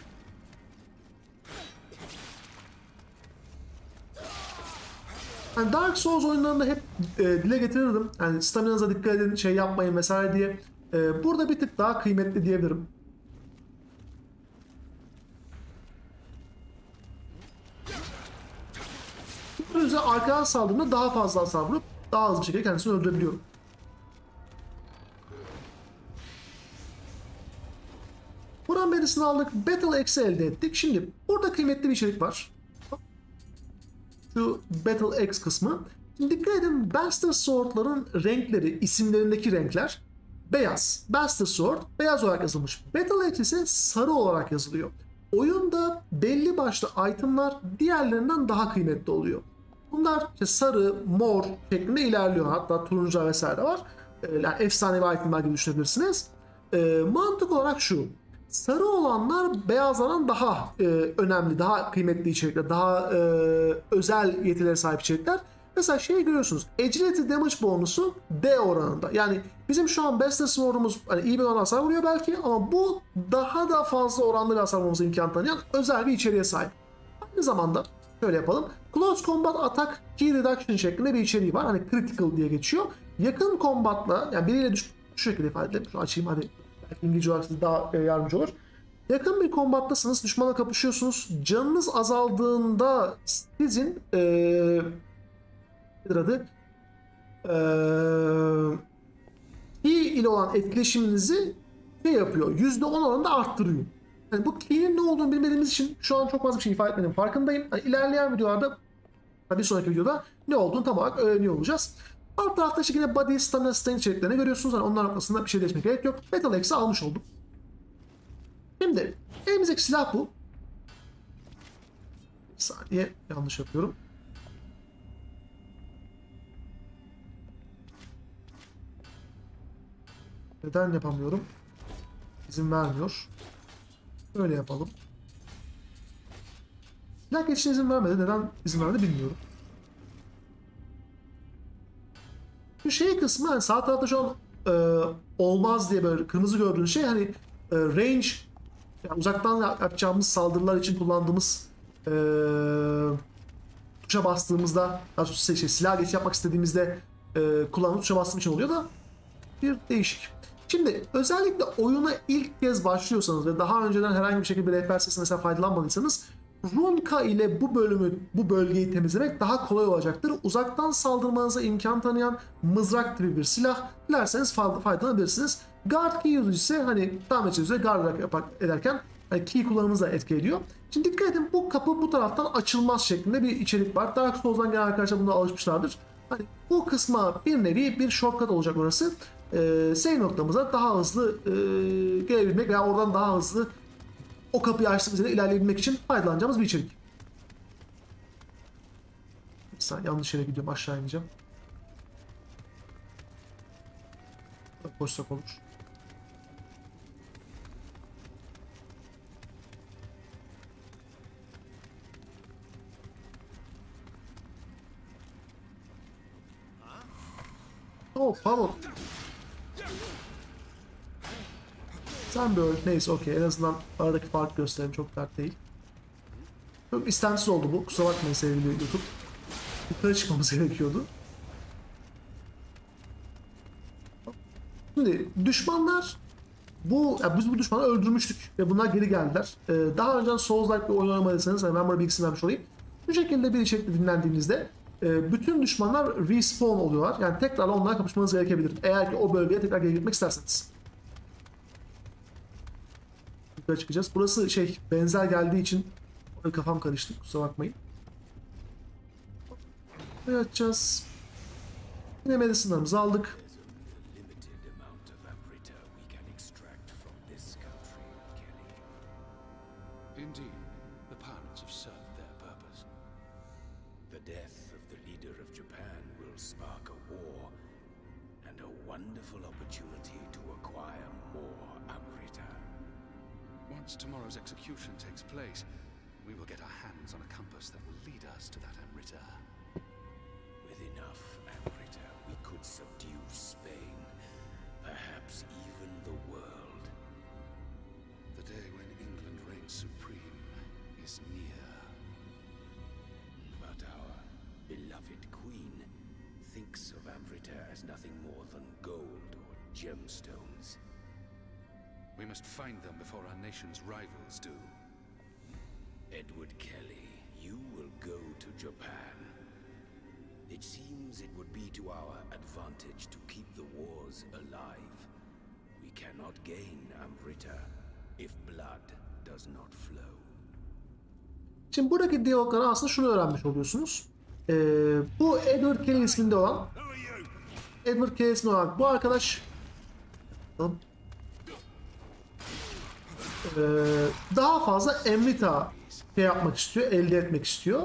Yani Dark Souls oyunlarında hep e, dile getirirdim. Yani staminanıza dikkat edin, şey yapmayın vesaire diye. E, burada bir tık daha kıymetli diyebilirim. Bu yüzden arkadan saldırdığımda daha fazla hasar vurup daha hızlı bir şekilde kendisini öldürebiliyorum. Buradan medicine aldık. Battle Axe'i elde ettik. Şimdi burada kıymetli bir içerik var. Şu Battle Axe kısmı. Şimdi dikkat edin, Bastard Sword'ların renkleri, isimlerindeki renkler beyaz. Bastard Sword beyaz olarak yazılmış. Battle Axe ise sarı olarak yazılıyor. Oyunda belli başlı itemlar diğerlerinden daha kıymetli oluyor. Bunlar işte sarı, mor şeklinde ilerliyor. Hatta turuncu vesaire var. Yani efsanevi itemler gibi düşünebilirsiniz. E, mantık olarak şu. Sarı olanlar beyazlardan daha e, önemli, daha kıymetli içerikler, daha e, özel yetilere sahip içerikler. Mesela şeyi görüyorsunuz. Agility damage bonusu D oranında. Yani bizim şu an Bester Sword'umuz hani iyi bir oran hasar vuruyor belki ama bu daha da fazla oranlı bir hasar vurmamıza imkan tanıyan özel bir içeriğe sahip. Aynı zamanda şöyle yapalım. Close Combat Attack Key Reduction şeklinde bir içeriği var. Hani critical diye geçiyor. Yakın combatla yani biriyle düş şu şekilde ifade edelim. Şunu açayım hadi. Belki İngilizce olarak size daha yardımcı olur. Yakın bir kombattasınız. Düşmanla kapışıyorsunuz. Canınız azaldığında sizin ee, nedir adı? Ee, Ki ile olan etkileşiminizi ne yapıyor? yüzde on oranında arttırıyor. Yani bu ki'nin ne olduğunu bilmediğimiz için şu an çok fazla bir şey ifade etmedim. Farkındayım. Yani ilerleyen videolarda bir sonraki videoda ne olduğunu tam olarak öğreniyor olacağız. Alt tarafta işte yine body, stamina, strength içeriklerini görüyorsunuz. Yani onlar noktasında bir şey değişmek gerek yok. Battle Axe'i almış oldum. Şimdi elimizdeki silah bu. Bir saniye yanlış yapıyorum. Neden yapamıyorum? İzin vermiyor. Böyle yapalım. Silah geçişine izin vermedi. Neden izin vermedi bilmiyorum. Şu şey kısmı yani sağ tarafta şu an e, olmaz diye böyle kırmızı gördüğünüz şey hani e, range yani uzaktan yapacağımız saldırılar için kullandığımız e, tuşa bastığımızda şey, şey, silah geçiş yapmak istediğimizde e, kullandığımız tuşa bastığım için oluyor da bir değişik. Şimdi özellikle oyuna ilk kez başlıyorsanız ve daha önceden herhangi bir şekilde bir rehber sesine mesela faydalanmadıysanız Runka ile bu bölümü, bu bölgeyi temizlemek daha kolay olacaktır. Uzaktan saldırmanıza imkan tanıyan mızrak gibi bir silah. Dilerseniz faydalanabilirsiniz. Guard key usage ise hani tahmin edeceğiniz üzere guard ederken hani key kullanımınızı da etki ediyor. Şimdi dikkat edin bu kapı bu taraftan açılmaz şeklinde bir içerik var. Dark Souls'dan gelen arkadaşlar buna alışmışlardır. Hani bu kısma bir nevi bir shortcut olacak orası. Ee, save noktamıza daha hızlı e, gelebilmek veya oradan daha hızlı o kapıyı açtığımız yere ilerleyebilmek için faydalanacağımız bir içerik. Bir saniye yanlış yere gidiyorum, aşağı ineceğim. Koşsak olur. Oh pardon. Sen böyle neyse okey en azından aradaki fark gösterelim çok dert değil. Çok istemsiz oldu bu kusura bakmayın sevgili YouTube. Yukarı çıkmamız gerekiyordu. Şimdi düşmanlar bu yani biz bu düşmanı öldürmüştük ve bunlar geri geldiler. Ee, daha önceden Souls-like bir oyun oynamadıysanız yani ben burada bilgisini vermiş olayım. Bu şekilde bir içerikle dinlendiğinizde e, bütün düşmanlar respawn oluyorlar. Yani tekrar onlarla kapışmanız gerekebilir. Eğer ki o bölgeye tekrar geri gitmek isterseniz. Yukarı çıkacağız. Burası şey benzer geldiği için kafam karıştı. Kusura bakmayın. Buraya açacağız. Yine medicine'larımızı aldık. Indeed, the pirates have served their purpose. The death of the leader of Japan will spark a war and a wonderful opportunity to acquire more Amrita. Once tomorrow's execution takes place, we will get our hands on a compass that will lead us to that Amrita. With enough Amrita, we could subdue Spain, perhaps even the world. The day when England reigns supreme is near. But our beloved queen thinks of Amrita as nothing more than gold or gemstones. We must find them before our nation's rivals do. Edward Kelly, you will go to Japan. It seems it would be to our advantage to keep the wars alive. We cannot gain Amrita if blood does not flow. Şimdi buradaki diyalogları aslında şunu öğrenmiş oluyorsunuz. Ee, bu Edward Kelly isminde olan Edward Kelly isminde olan bu arkadaş ee, daha fazla Amrita şey yapmak istiyor, elde etmek istiyor.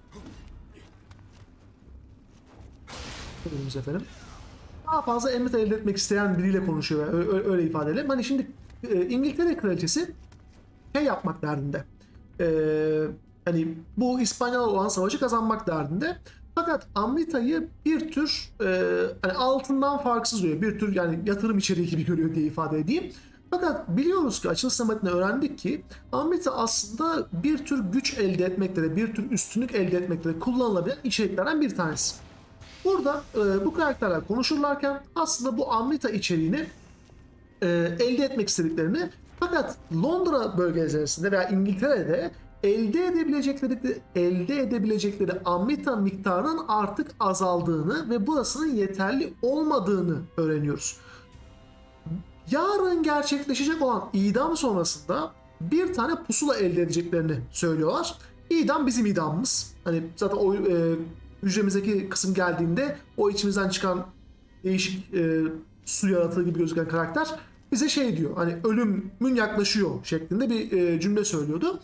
Buyurunuz efendim. Daha fazla Amrita elde etmek isteyen biriyle konuşuyor. Öyle, öyle, öyle ifade edelim. Hani şimdi e, İngiltere Kraliçesi şey yapmak derdinde. Eee hani bu İspanyol olan savaşı kazanmak derdinde. Fakat Amrita'yı bir tür e, hani altından farksız görüyor. Bir tür yani yatırım içeriği gibi görüyor diye ifade edeyim. Fakat biliyoruz ki açılış semetinde öğrendik ki Amrita aslında bir tür güç elde etmekte de bir tür üstünlük elde etmekte de kullanılabilen içeriklerden bir tanesi. Burada e, bu karakterler konuşurlarken aslında bu Amrita içeriğini e, elde etmek istediklerini fakat Londra bölgesinde veya İngiltere'de elde edebilecekleri elde edebilecekleri Amrita miktarının artık azaldığını ve burasının yeterli olmadığını öğreniyoruz. Yarın gerçekleşecek olan idam sonrasında bir tane pusula elde edeceklerini söylüyorlar. İdam bizim idamımız. Hani zaten o e, hücremizdeki kısım geldiğinde o içimizden çıkan değişik e, su yaratığı gibi gözüken karakter bize şey diyor. Hani ölümün yaklaşıyor şeklinde bir e, cümle söylüyordu.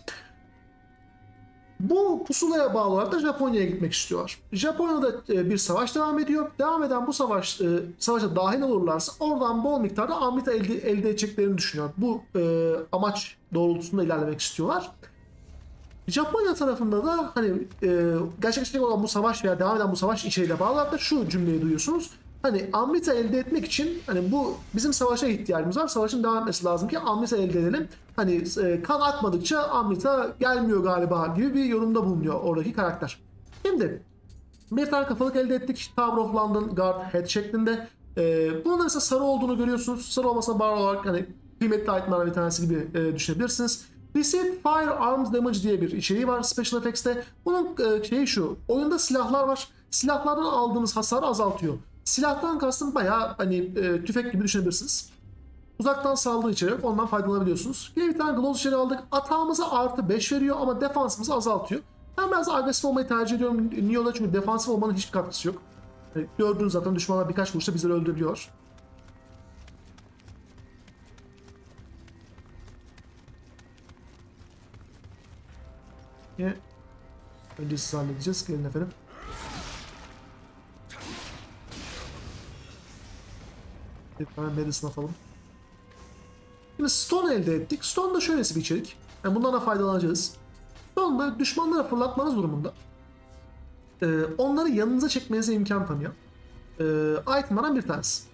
Bu pusulaya bağlı olarak da Japonya'ya gitmek istiyorlar. Japonya'da bir savaş devam ediyor. Devam eden bu savaş savaşa dahil olurlarsa oradan bol miktarda Amrita elde, elde edeceklerini düşünüyor. Bu e, amaç doğrultusunda ilerlemek istiyorlar. Japonya tarafında da hani e, gerçekleşecek olan bu savaş veya devam eden bu savaş içeriğiyle bağlı olarak da şu cümleyi duyuyorsunuz. Hani Amrita elde etmek için hani bu bizim savaşa ihtiyacımız var. Savaşın devam etmesi lazım ki Amrita elde edelim. Hani e, kan akmadıkça Amrita gelmiyor galiba gibi bir yorumda bulunuyor oradaki karakter. Şimdi bir tane kafalık elde ettik. Tower of London Guard Head şeklinde. E, bunun mesela sarı olduğunu görüyorsunuz. Sarı olmasına bağlı olarak hani kıymetli itemlerden bir tanesi gibi e, düşünebilirsiniz. Receive Firearms Damage diye bir içeriği var Special Effects'te. Bunun e, şeyi şu. Oyunda silahlar var. Silahlardan aldığınız hasarı azaltıyor. Silahtan kastım bayağı hani e, tüfek gibi düşünebilirsiniz. Uzaktan saldırı içeriyor. Ondan faydalanabiliyorsunuz. Yine bir tane Gloves içeri aldık. Atağımıza artı beş veriyor ama defansımızı azaltıyor. Ben biraz agresif olmayı tercih ediyorum Nioh'da çünkü defansif olmanın hiçbir katkısı yok. Yani gördüğünüz zaten düşmanlar birkaç vuruşta bizleri öldürüyor. Yine önce siz halledeceğiz. Gelin efendim. Bir tane medicine atalım. Şimdi Stone elde ettik. Stone da şöylesi bir içerik. Yani bundan da faydalanacağız. Stone'da düşmanlara fırlatmanız durumunda e, onları yanınıza çekmenize imkan tanıyan e, itemlardan bir tanesi.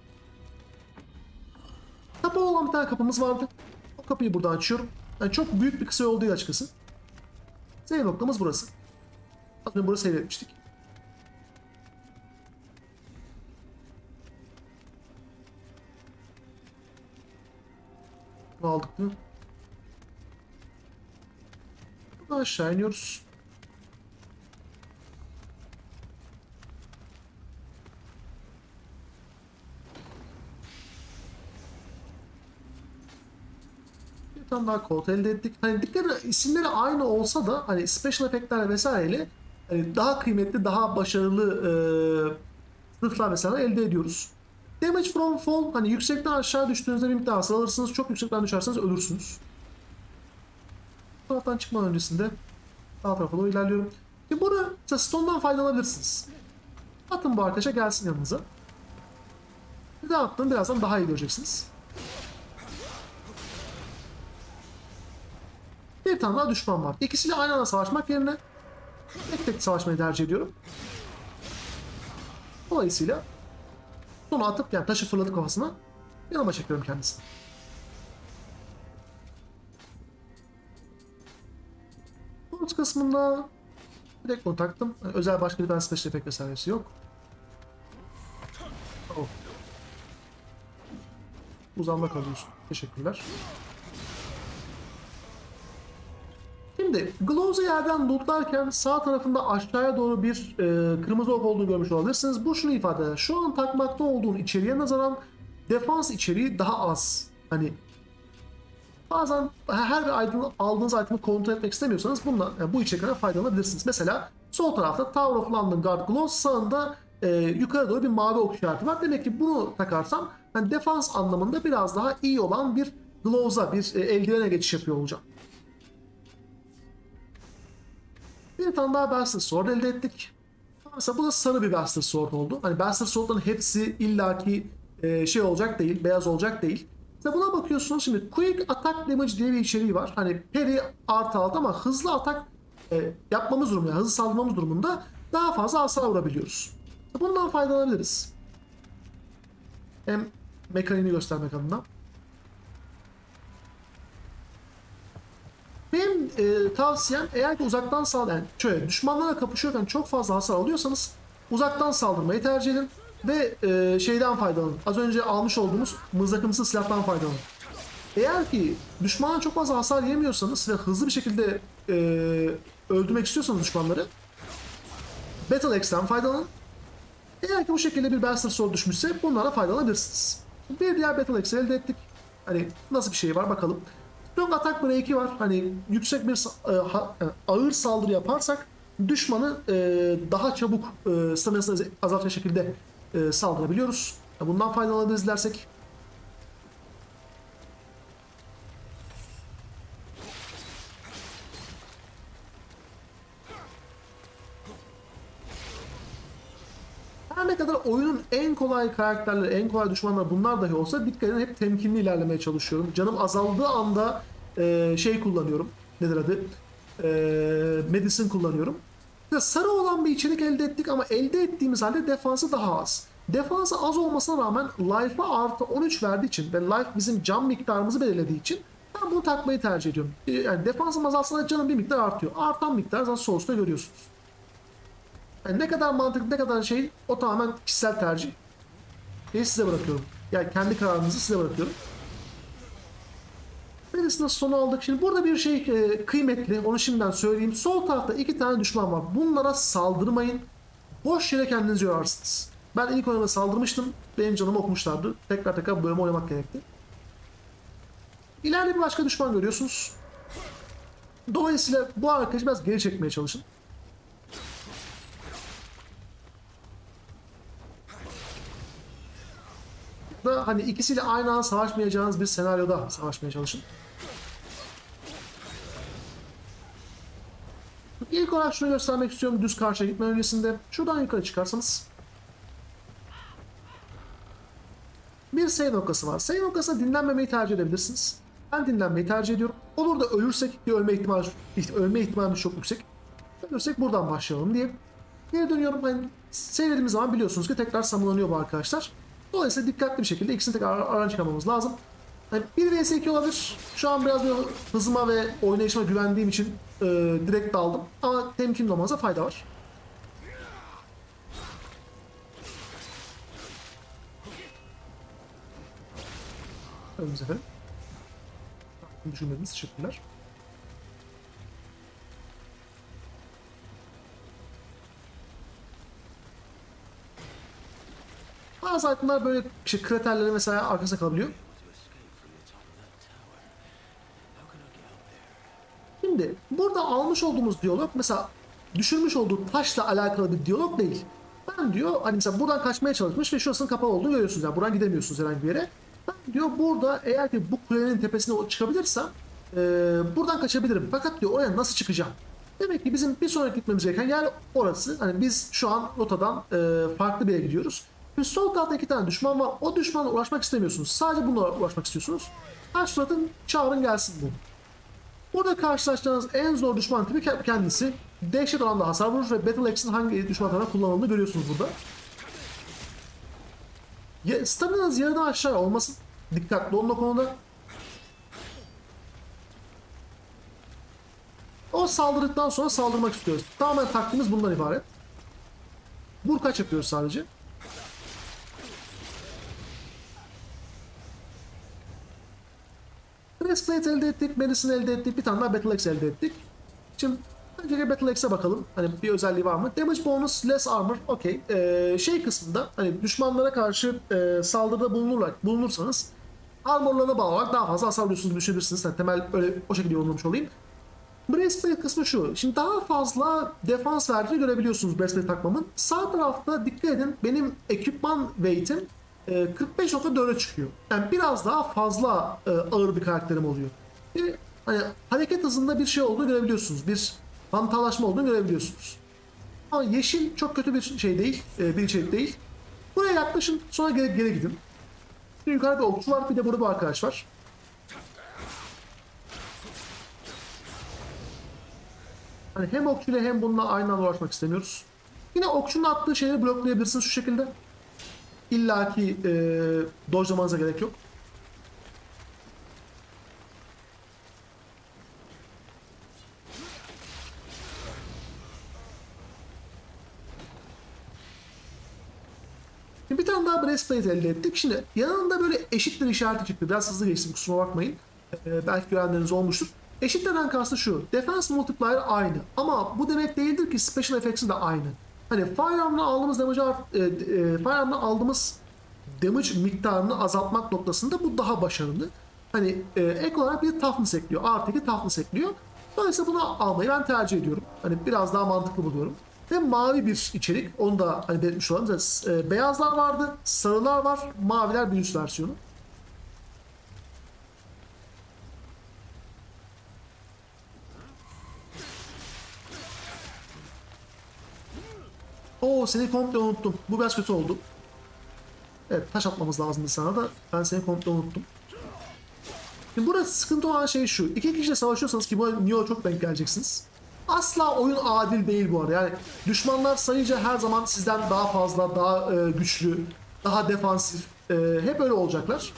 Kapalı olan bir tane kapımız vardı. O kapıyı buradan açıyorum. Yani çok büyük bir kısa yol değil açıkçası. Save noktamız burası. Az önce burası save etmiştik. Bunu aldık mı? Buradan aşağı iniyoruz. Bir tane daha kod elde ettik. Hani dikkat isimleri aynı olsa da hani special efektler vesaireyle hani daha kıymetli, daha başarılı e, zırhlar vesaire elde ediyoruz. Damage from fall, hani yüksekten aşağı düştüğünüzde bir miktar hasar alırsınız. Çok yüksekten düşerseniz ölürsünüz. Bu taraftan çıkmadan öncesinde sağ tarafa doğru ilerliyorum. Şimdi burada Stone'dan faydalanabilirsiniz. Atın bu arkadaşa gelsin yanınıza. Bir daha attığını birazdan daha iyi göreceksiniz. Bir tane daha düşman var. İkisiyle aynı anda savaşmak yerine tek tek savaşmayı tercih ediyorum. Dolayısıyla Sonra atıp yani taşı fırladı kafasına yanıma çekiyorum kendisini. Bu kısmında direkt bunu taktım. Yani özel başka bir tane special effect vesairesi yok. Oh. Uzamda kalıyorsun. Teşekkürler. Şimdi Gloves'u yerden lootlarken sağ tarafında aşağıya doğru bir e, kırmızı ok olduğunu görmüş olabilirsiniz. Bu şunu ifade eder. Şu an takmakta olduğun içeriğe nazaran defans içeriği daha az. Hani bazen her bir item, aldığınız item'i kontrol etmek istemiyorsanız bundan, yani bu içeriklerden faydalanabilirsiniz. Mesela sol tarafta Tower of London Guard Gloves, sağında e, yukarı doğru bir mavi ok işareti var. Demek ki bunu takarsam yani defans anlamında biraz daha iyi olan bir Gloves'a, bir e, eldivene geçiş yapıyor olacağım. Bir tane daha Bastard Sword elde ettik. Mesela bu da sarı bir Bastard Sword oldu. Hani Bastard Sword'ların hepsi illaki e, şey olacak değil, beyaz olacak değil. Mesela buna bakıyorsunuz şimdi Quick Attack Damage diye bir içeriği var. Hani parry artı altı ama hızlı atak e, yapmamız durumunda, hızlı saldırmamız durumunda daha fazla hasar vurabiliyoruz. Bundan faydalanabiliriz. Hem mekaniğini göstermek adına. Benim e, tavsiyem, eğer ki uzaktan saldırı, yani şöyle düşmanlarla kapışıyorken çok fazla hasar alıyorsanız uzaktan saldırmayı tercih edin ve e, şeyden faydalanın. Az önce almış olduğumuz mızrakımsı silahtan faydalanın. Eğer ki düşmana çok fazla hasar yemiyorsanız ve hızlı bir şekilde e, öldürmek istiyorsanız düşmanları, Battle Axe'den faydalanın. Eğer ki bu şekilde bir Bastard Sword düşmüşse bunlara faydalanabilirsiniz. Bir diğer Battle Axe elde ettik. Hani nasıl bir şey var bakalım. Strong Attack Break'i var. Hani yüksek bir e, ha, e, ağır saldırı yaparsak düşmanı e, daha çabuk e, staminasını azaltacak şekilde e, saldırabiliyoruz. Bundan faydalanabiliriz dersek. Her ne kadar oyunun en kolay karakterleri, en kolay düşmanlar bunlar dahi olsa dikkat edin, hep temkinli ilerlemeye çalışıyorum. Canım azaldığı anda e, şey kullanıyorum. Nedir adı? E, medicine kullanıyorum. İşte sarı olan bir içerik elde ettik ama elde ettiğimiz halde defansı daha az. Defansı az olmasına rağmen life'a artı on üç verdiği için ve life bizim can miktarımızı belirlediği için ben bunu takmayı tercih ediyorum. Yani defansım azalsa da canım bir miktar artıyor. Artan miktar zaten source'da görüyorsunuz. Yani ne kadar mantıklı, ne kadar şey, o tamamen kişisel tercih. Şeyi size bırakıyorum. Yani kendi kararınızı size bırakıyorum. Medicine'ın sonu aldık. Şimdi burada bir şey e, kıymetli. Onu şimdiden söyleyeyim. Sol tarafta iki tane düşman var. Bunlara saldırmayın. Boş yere kendinizi yorarsınız. Ben ilk oynamada saldırmıştım. Benim canımı okumuşlardı. Tekrar tekrar bu bölümü oynamak gerekti. İleride bir başka düşman görüyorsunuz. Dolayısıyla bu arkadaşı biraz geri çekmeye çalışın. Da hani ikisiyle aynı anda savaşmayacağınız bir senaryoda savaşmaya çalışın. İlk olarak şunu göstermek istiyorum düz karşıya gitme öncesinde. Şuradan yukarı çıkarsanız bir save noktası var. Save noktasında dinlenmemeyi tercih edebilirsiniz. Ben dinlenmeyi tercih ediyorum. Olur da ölürsek, ki ölme ihtimali, ölme ihtimalimiz çok yüksek. Ölürsek buradan başlayalım diye. Geri dönüyorum. Yani seyredildiğimiz zaman biliyorsunuz ki tekrar samlanıyor bu arkadaşlar. Dolayısıyla dikkatli bir şekilde ikisini tekrar aradan çıkarmamız lazım. Yani bir vs iki olabilir. Şu an biraz bir hızıma ve oynayışıma güvendiğim için e, direkt daldım. Ama temkinli olmanıza fayda var. Önümüz efendim. Düşünmediğiniz teşekkürler. Bazı itemler böyle işte kraterlere mesela arkasında kalabiliyor. Şimdi burada almış olduğumuz diyalog mesela düşürmüş olduğu taşla alakalı bir diyalog değil. Ben diyor hani mesela buradan kaçmaya çalışmış ve şurasının kapalı olduğunu görüyorsunuz. Yani buradan gidemiyorsunuz herhangi bir yere. Ben diyor burada eğer ki bu kulenin tepesine çıkabilirsem e, buradan kaçabilirim. Fakat diyor oraya nasıl çıkacağım? Demek ki bizim bir sonraki gitmemiz gereken yer orası. Hani biz şu an rotadan e, farklı bir yere gidiyoruz. Şimdi sol tarafta iki tane düşman var. O düşmanla uğraşmak istemiyorsunuz. Sadece bununla uğraşmak istiyorsunuz. Karşılatın, çağırın gelsin bu. Burada karşılaştığınız en zor düşman tipi kendisi. Dehşet oranda hasar vurur ve Battle Axe'in hangi düşman tarafından kullanıldığını görüyorsunuz burada. Ya, staminanız yarıdan aşağı olmasın. Dikkatli olun o konuda. O saldırdıktan sonra saldırmak istiyoruz. Tamamen taktiğimiz bundan ibaret. Vur kaç yapıyoruz sadece. Breastplate elde ettik, Medicine elde ettik, bir tane daha Battle Axe elde ettik. Şimdi önce Battle Axe'e bakalım. Hani bir özelliği var mı? Damage bonus, less armor, okey. Ee, şey kısmında hani düşmanlara karşı e, saldırıda bulunurlar, bulunursanız armorlarına bağlı olarak daha fazla hasar alıyorsunuz, düşünebilirsiniz. Yani temel öyle o şekilde yorumlamış olayım. Breastplate kısmı şu. Şimdi daha fazla defans verdiğini görebiliyorsunuz breastplate takmamın. Sağ tarafta dikkat edin benim ekipman weight'im kırk beş nokta dört'e çıkıyor. Yani biraz daha fazla e, ağır bir karakterim oluyor. Bir, hani hareket hızında bir şey olduğunu görebiliyorsunuz. Bir hantallaşma olduğunu görebiliyorsunuz. Ama yeşil çok kötü bir şey değil, e, bir içerik değil. Buraya yaklaşın, sonra geri, geri gidin. Şimdi yukarıda bir okçu var, bir de burada bir arkadaş var. Hani hem okçuyla hem bununla aynı anda uğraşmak istemiyoruz. Yine okçunun attığı şeyleri bloklayabilirsiniz şu şekilde. İlla ki e, dodge'lamanıza gerek yok. Şimdi bir tane daha breastplate elde ettik. Şimdi yanında böyle eşittir işareti çıktı. Biraz hızlı geçtim, kusura bakmayın. Ee, belki görenleriniz olmuştur. Eşitlerden kastı şu. Defense multiplier aynı. Ama bu demek değildir ki special effects'i de aynı. Hani firearm'la aldığımız damage e, e, firearm'la aldığımız damage miktarını azaltmak noktasında bu daha başarılı. Hani e, ek olarak bir toughness ekliyor. Artı iki toughness ekliyor. Dolayısıyla bunu almayı ben tercih ediyorum. Hani biraz daha mantıklı buluyorum. Ve mavi bir içerik. Onu da hani belirtmiş olalım. E, beyazlar vardı, sarılar var, maviler bir üst versiyonu. Oo, seni komple unuttum. Bu biraz kötü oldu. Evet, taş atmamız lazımdı sana da. Ben seni komple unuttum. Şimdi burada sıkıntı olan şey şu. İki kişiyle savaşıyorsanız ki bu Nioh'a çok denk geleceksiniz. Asla oyun adil değil bu arada. Yani düşmanlar sayıca her zaman sizden daha fazla, daha e, güçlü, daha defansif. E, hep öyle olacaklar.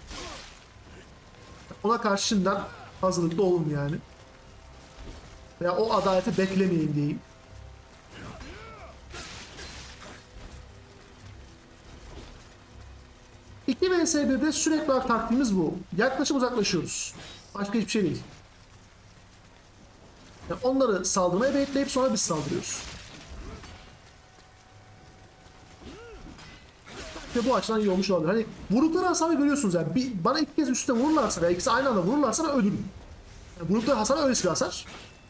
Ona karşı şimdiden hazırlıklı olun yani. Veya o adaleti beklemeyin diyeyim. iki vs bir'de sürekli olarak taktiğimiz bu. Yaklaşıp uzaklaşıyoruz. Başka hiçbir şey değil. Yani onları saldırmaya bekleyip sonra biz saldırıyoruz. Ve bu açıdan iyi olmuş olabilir. Hani vurdukları hasarı görüyorsunuz yani. Bir, bana iki kez üstte vururlarsa veya ikisi aynı anda vururlarsa ben ölürüm. Yani vurdukları hasar öylesi bir hasar.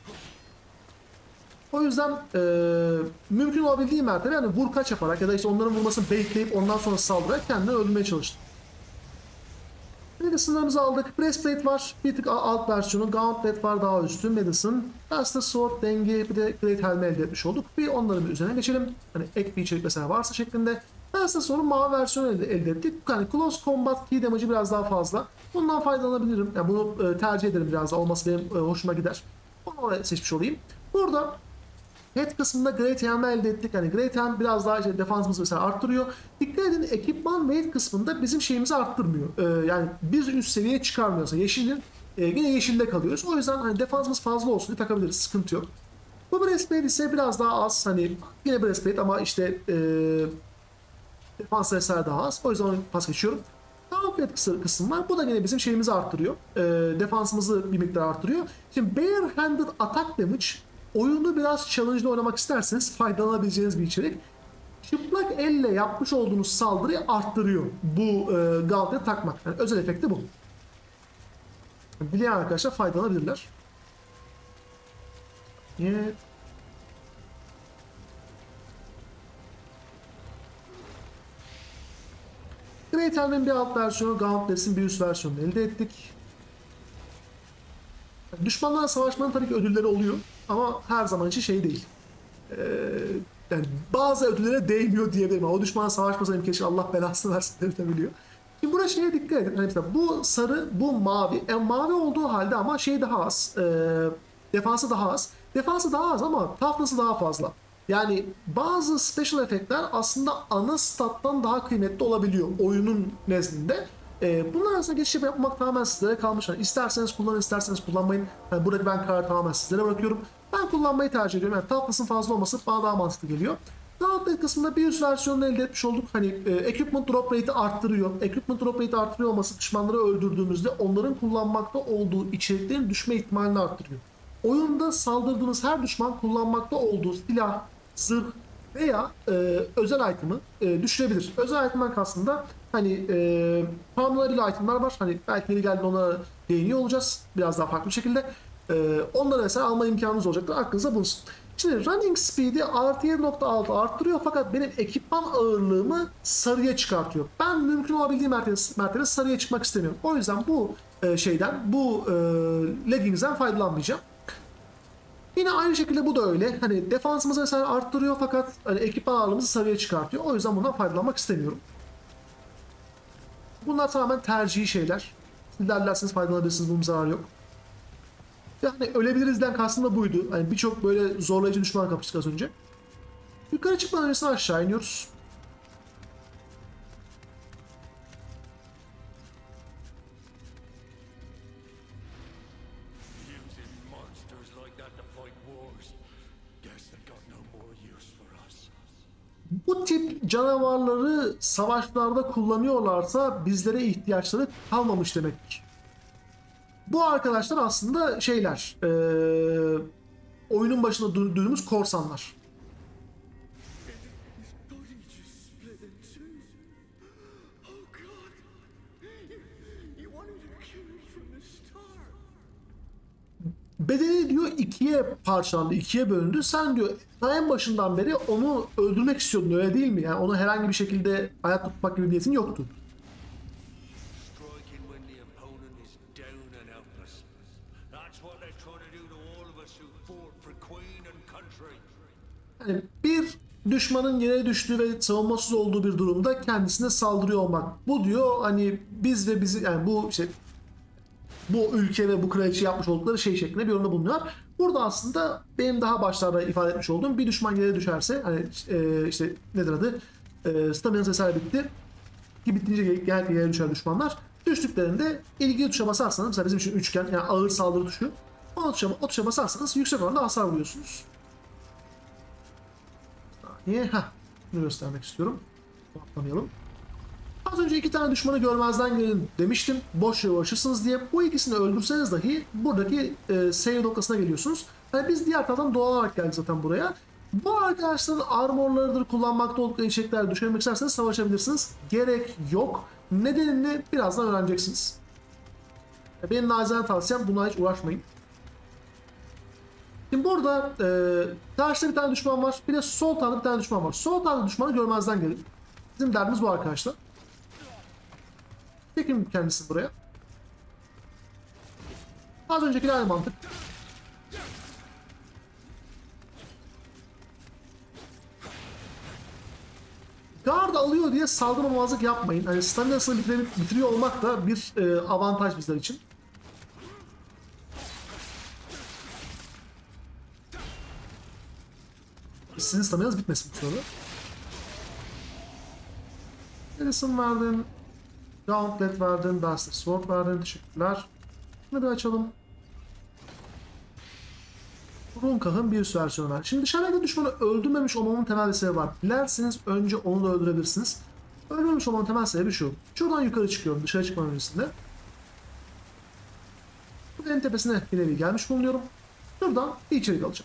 O yüzden e, mümkün olabildiği mertebe yani vur kaç yaparak ya da işte onların vurmasını bekleyip ondan sonra saldırarak kendini öldürmeye çalıştım. Medicine'larımızı aldık. Breastplate var. Bir tık alt versiyonu. Gauntlet var daha üstü. Medicine. Master Sword, denge, bir de Great Helm elde etmiş olduk. Bir onların bir üzerine geçelim. Hani ek bir içerik mesela varsa şeklinde. Master Sword'un mavi versiyonu elde, elde ettik. Yani Close Combat Key Damage'ı biraz daha fazla. Bundan faydalanabilirim. Yani bunu e, tercih ederim biraz daha. Olması benim e, hoşuma gider. Onu seçmiş olayım. Burada head kısmında Great Helm elde ettik. Yani Great Helm biraz daha işte defansımızı mesela arttırıyor. Dikkat edin, ekipman ve head kısmında bizim şeyimizi arttırmıyor. Ee, yani bir üst seviyeye çıkarmıyorsa yeşilin e, yine yeşilde kalıyoruz. O yüzden hani defansımız fazla olsun diye takabiliriz. Sıkıntı yok. Bu breastplate ise biraz daha az. Hani yine breastplate ama işte e, defans vesaire daha az. O yüzden onu pas geçiyorum. Gauntlet kısım var. Bu da yine bizim şeyimizi arttırıyor. E, defansımızı bir miktar arttırıyor. Şimdi bare-handed attack damage oyunu biraz challenge'da oynamak isterseniz faydalanabileceğiniz bir içerik. Çıplak elle yapmış olduğunuz saldırıyı arttırıyor bu e, Gauntlet takmak. Yani özel efekti bu. Bileyen arkadaşlar faydalanabilirler. Evet. Great Helm'in bir alt versiyonu, Gauntlet'in bir üst versiyonunu elde ettik. Düşmanlarla savaşmanın tabii ki ödülleri oluyor ama her zaman için şey değil. Ee, yani bazı ödüllere değmiyor diyebilirim. O düşmanla savaşmasayım keşke Allah belasını versin denebiliyor. Şimdi burada şeye dikkat edin. Hani mesela bu sarı, bu mavi. Yani mavi olduğu halde ama şey daha az. E, defansı daha az. Defansı daha az ama toughness'ı daha fazla. Yani bazı special efektler aslında ana stat'tan daha kıymetli olabiliyor oyunun nezdinde. E, bunlar arasında geçiş yapmak tamamen sizlere kalmış. Yani isterseniz kullanın, isterseniz kullanmayın. Yani buradaki ben kararı tamamen sizlere bırakıyorum. Ben kullanmayı tercih ediyorum. Yani toughness'ın fazla olması bana daha mantıklı geliyor. Gauntlet kısmında bir üst versiyonunu elde etmiş olduk. Hani e, equipment drop rate'i arttırıyor. Equipment drop rate'i arttırıyor olması düşmanları öldürdüğümüzde onların kullanmakta olduğu içeriklerin düşme ihtimalini arttırıyor. Oyunda saldırdığınız her düşman kullanmakta olduğu silah, zırh veya e, özel item'ı e, düşürebilir. Özel item'dan kastında hani e, farmlarıyla item'lar var. Hani belki yeri geldiğinde onlara değiniyor olacağız. Biraz daha farklı bir şekilde. E, onları mesela alma imkanınız olacaktır. Aklınıza bulunsun. Şimdi running speed'i artı yedi nokta altı arttırıyor fakat benim ekipman ağırlığımı sarıya çıkartıyor. Ben mümkün olabildiği mertebe, mertebe sarıya çıkmak istemiyorum. O yüzden bu e, şeyden, bu e, leggings'den faydalanmayacağım. Yine aynı şekilde bu da öyle. Hani defansımızı mesela arttırıyor fakat hani ekipman ağırlığımızı sarıya çıkartıyor. O yüzden bundan faydalanmak istemiyorum. Bunlar tamamen tercihi şeyler. Sizler dilerseniz faydalanabilirsiniz. Bunun zararı yok. Yani ölebilirizden kastım da buydu. Yani birçok böyle zorlayıcı düşman kapıştık az önce. Yukarı çıkmadan öncesinde aşağı iniyoruz. Bu tip canavarları savaşlarda kullanıyorlarsa bizlere ihtiyaçları kalmamış demek. Bu arkadaşlar aslında şeyler, ee, oyunun başında duyduğumuz korsanlar. Bedeni diyor ikiye parçalandı, ikiye bölündü. Sen diyor en başından beri onu öldürmek istiyordun, öyle değil mi? Yani onu herhangi bir şekilde hayatta tutmak gibi niyetin yoktu. Yani bir düşmanın yere düştüğü ve savunmasız olduğu bir durumda kendisine saldırıyor olmak. Bu diyor hani biz ve bizi yani bu işte bu ülke ve bu kraliçe yapmış oldukları şey şeklinde bir yorumda bulunuyor. Burada aslında benim daha başlarda ifade etmiş olduğum bir düşman yere düşerse hani e, işte nedir adı e, staminası vesaire bitti ki bittince genellikle yere düşer düşmanlar. Düştüklerinde ilgili tuşa basarsanız mesela bizim için üçgen yani ağır saldırı tuşu o tuşa, o tuşa basarsanız yüksek oranda hasar vuruyorsunuz. Niye? Heh. Bunu göstermek istiyorum. Atlamayalım. Az önce iki tane düşmanı görmezden gelin demiştim. Boş yere uğraşırsınız diye. Bu ikisini öldürseniz dahi buradaki e, save noktasına geliyorsunuz. Yani biz diğer taraftan doğal olarak geldik zaten buraya. Bu arkadaşların armorlarıdır, kullanmakta oldukları içerikler düşünmek isterseniz savaşabilirsiniz. Gerek yok. Nedenini birazdan öğreneceksiniz. Benim nacizane tavsiyem buna hiç uğraşmayın. Şimdi burada e, karşıda bir tane düşman var. Bir de sol tarafta bir tane düşman var. Sol tarafta düşmanı görmezden gelin. Bizim derdimiz bu arkadaşlar. Çekin kendisi buraya. Az önceki aynı mantık. Guard alıyor diye saldırmamazlık yapmayın. Hani staminasını bitiriyor olmak da bir e, avantaj bizler için. Sizin staminanız bitmesin bu sırada. Medicine verdin. Gauntlet verdin. Bastard Sword verdin. Teşekkürler. Şunu bir açalım. Runkah'ın bir üst versiyonu var. Şimdi dışarıdaki düşmanı öldürmemiş olmamın temel bir sebebi var. Dilerseniz önce onu da öldürebilirsiniz. Öldürmemiş olmamın temel sebebi şu. Şuradan yukarı çıkıyorum dışarı çıkmam öncesinde. Bu en tepesine bir nevi gelmiş bulunuyorum. Şuradan bir içeri alacağım.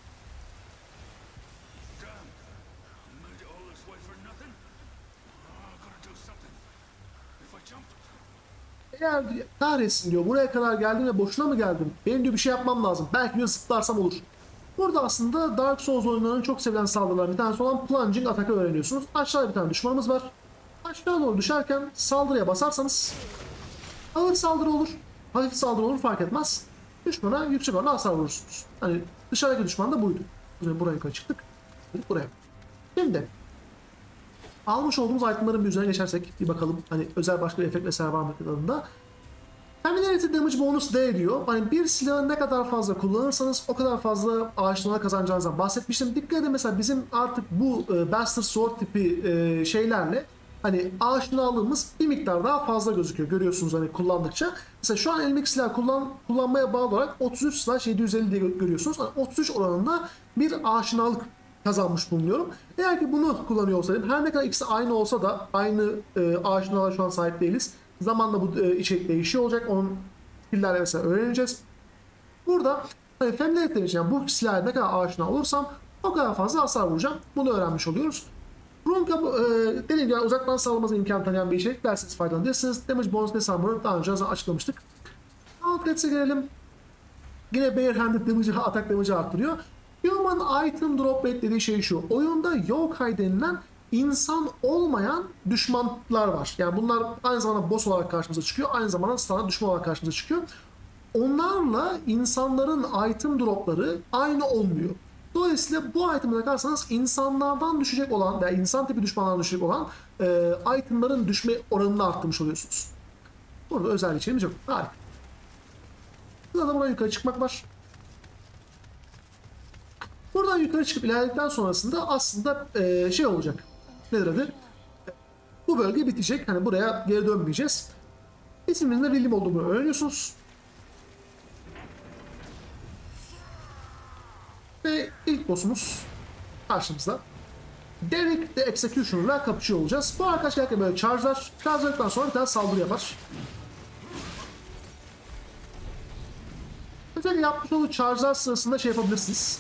Eğer kahretsin diyor buraya kadar geldim ve boşuna mı geldim? Benim diyor bir şey yapmam lazım. Belki diyor zıplarsam olur. Burada aslında Dark Souls oyunlarının çok sevilen saldırılar bir tanesi olan Plunging Attack'ı öğreniyorsunuz. Aşağıda bir tane düşmanımız var. Aşağı doğru düşerken saldırıya basarsanız ağır saldırı olur, hafif saldırı olur fark etmez. Düşmana yüksek oranda hasar vurursunuz. Hani dışarıdaki düşman da buydu. Şimdi buraya yukarı çıktık. Buraya. Şimdi almış olduğumuz itemların bir üzerine geçersek bir bakalım. Hani özel başka bir efekt vesaire var mı adında. Familiarity Damage bonus D diyor. Hani bir silahı ne kadar fazla kullanırsanız o kadar fazla ağaçlama kazanacağınızdan bahsetmiştim. Dikkat edin mesela bizim artık bu e, Bastard Sword tipi e, şeylerle hani ağaçlığımız bir miktar daha fazla gözüküyor. Görüyorsunuz hani kullandıkça. Mesela şu an elimdeki silah kullan, kullanmaya bağlı olarak otuz üç slash yedi yüz elli diye görüyorsunuz. Yani otuz üç oranında bir aşinalık kazanmış bulunuyorum. Eğer ki bunu kullanıyor olsaydım her ne kadar ikisi aynı olsa da aynı e, aşinalığa şu an sahip değiliz. Zamanla bu e, içerik değişiyor olacak. Onun skill'lerle mesela öğreneceğiz. Burada hani familiarity için yani bu silahla ne kadar aşina olursam o kadar fazla hasar vuracağım. Bunu öğrenmiş oluyoruz. Runka e, dediğim gibi uzaktan saldırması imkan tanıyan bir içerik derseniz faydalanabilirsiniz. Damage bonus hesabını daha önce açıklamıştık. Outlets'e gelelim. Yine barehanded damage'ı, atak damage'ı arttırıyor. Human item drop rate dediği şey şu. Oyunda yokai denilen insan olmayan düşmanlar var. Yani bunlar aynı zamanda boss olarak karşımıza çıkıyor. Aynı zamanda standart düşman olarak karşımıza çıkıyor. Onlarla insanların item dropları aynı olmuyor. Dolayısıyla bu item'e bakarsanız insanlardan düşecek olan veya insan tipi düşmanlardan düşecek olan e, itemların düşme oranını arttırmış oluyorsunuz. Burada özel bir şeyimiz yok. Harika. Burada buradan yukarı çıkmak var. Buradan yukarı çıkıp ilerledikten sonrasında aslında e, şey olacak. Nedir adı? Bu bölge bitecek. Hani buraya geri dönmeyeceğiz. İsmimizin de William olduğunu öğreniyorsunuz. Ve ilk boss'umuz karşımızda. Derek the Executioner'la kapışıyor olacağız. Bu arkadaş gerçekten böyle charge'lar. Charge'ladıktan sonra bir tane saldırı yapar. Özellikle yapmış olduğu charge'lar sırasında şey yapabilirsiniz.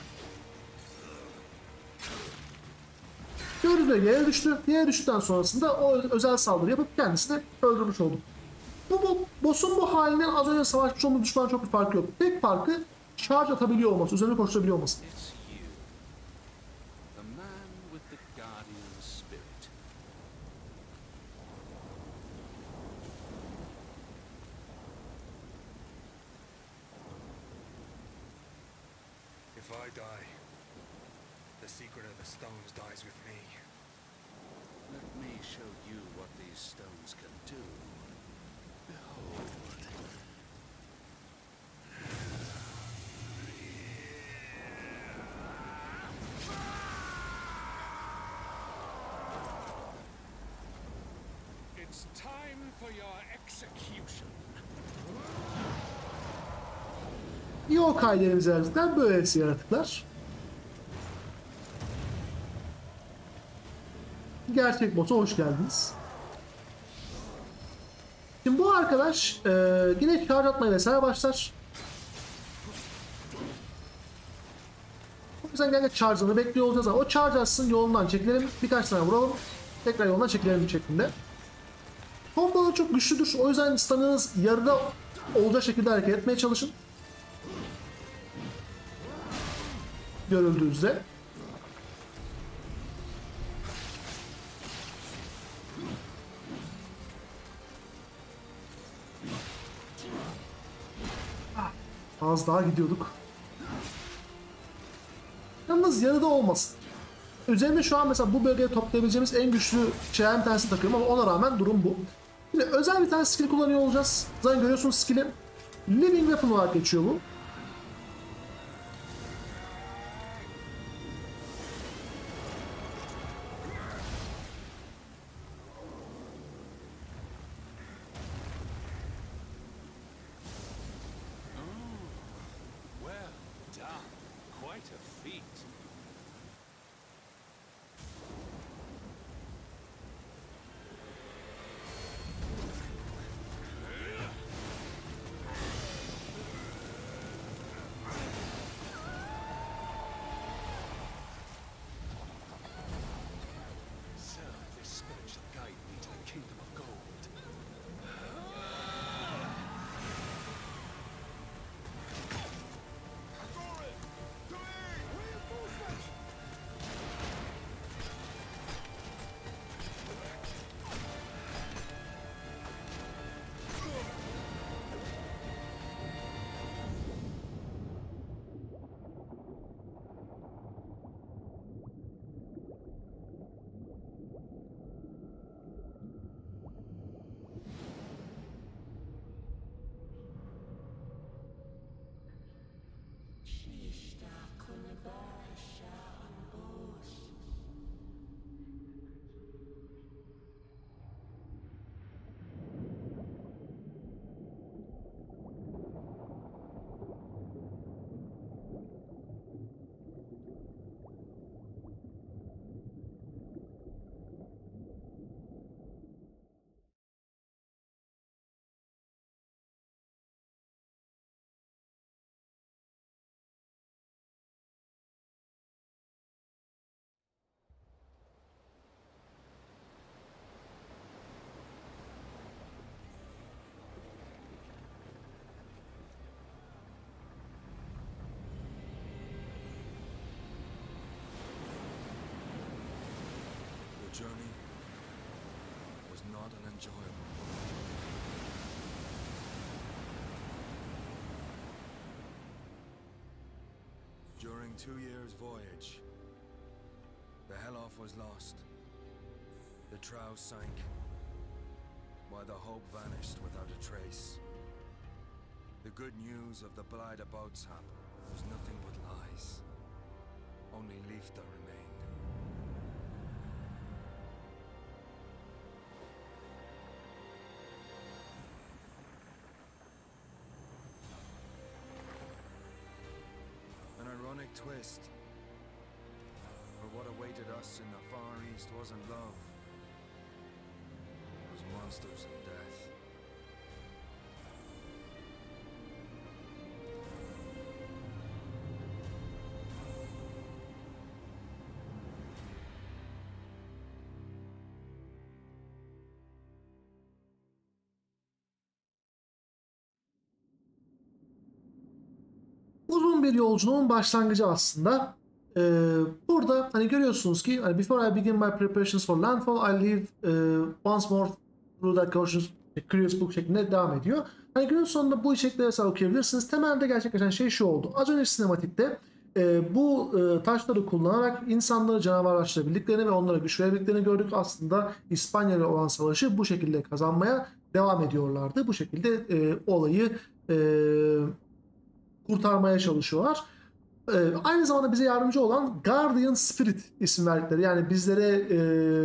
Gördüğünüz gibi yere düştü. Yere düştükten sonrasında o özel saldırı yapıp kendisini öldürmüş oldu. Bu, bu boss'un bu halinden az önce savaşmış olduğu düşman çok bir farkı yok. Tek farkı charge atabiliyor olması, üzerine koşturabiliyor olması. It's you, the man with the guardian spirit. If I die, the secret of the stones dies with me. Let me show you what these stones can do. Behold. It's time for your execution. Yokai-lerimiz yaratıklar böylesi yaratıklar. Gerçek boss'a hoş geldiniz. Şimdi bu arkadaş e, yine charge atmaya vesaire başlar. O yüzden genelde charge'ını bekliyor olacağız ama o charge atsın, yolundan çekilelim, birkaç tane vuralım, tekrar yolundan çekilelim şeklinde. Komboları çok güçlüdür, o yüzden staminanız yarıda olacak şekilde hareket etmeye çalışın. Görüldüğü üzere. Az daha gidiyorduk. Yalnız yarıda olmasın. Üzerinde şu an mesela bu bölgeye toplayabileceğimiz en güçlü şeylerden bir tanesini takıyorum ama ona rağmen durum bu. Şimdi özel bir tane skill kullanıyor olacağız. Zaten görüyorsunuz skill'i. Living Weapon olarak geçiyor bu. Well done. Quite a feat. So this spirit shall guide me to the kingdom of gold. The journey was not an enjoyable one. During two years' voyage, the Helof was lost, the Trow sank, while the Hope vanished without a trace. The good news of the Blythe Boatshap was nothing but lies. Only Leifta remained. An ironic twist. For what awaited us in the Far East wasn't love. It was monsters and death. Uzun bir yolculuğun başlangıcı aslında. Ee, burada hani görüyorsunuz ki hani before I begin my preparations for landfall, I leave uh, once more through that curious, curious book şeklinde devam ediyor. Hani günün sonunda bu içerikleri mesela okuyabilirsiniz. Temelde gerçekleşen şey şu oldu. Az önce sinematikte e, bu e, taşları kullanarak insanları canavarlaştırabildiklerini ve onlara güç verebildiklerini gördük. Aslında İspanya ile olan savaşı bu şekilde kazanmaya devam ediyorlardı. Bu şekilde e, olayı e, kurtarmaya çalışıyorlar. Ee, aynı zamanda bize yardımcı olan Guardian Spirit isim verdikleri, yani bizlere e,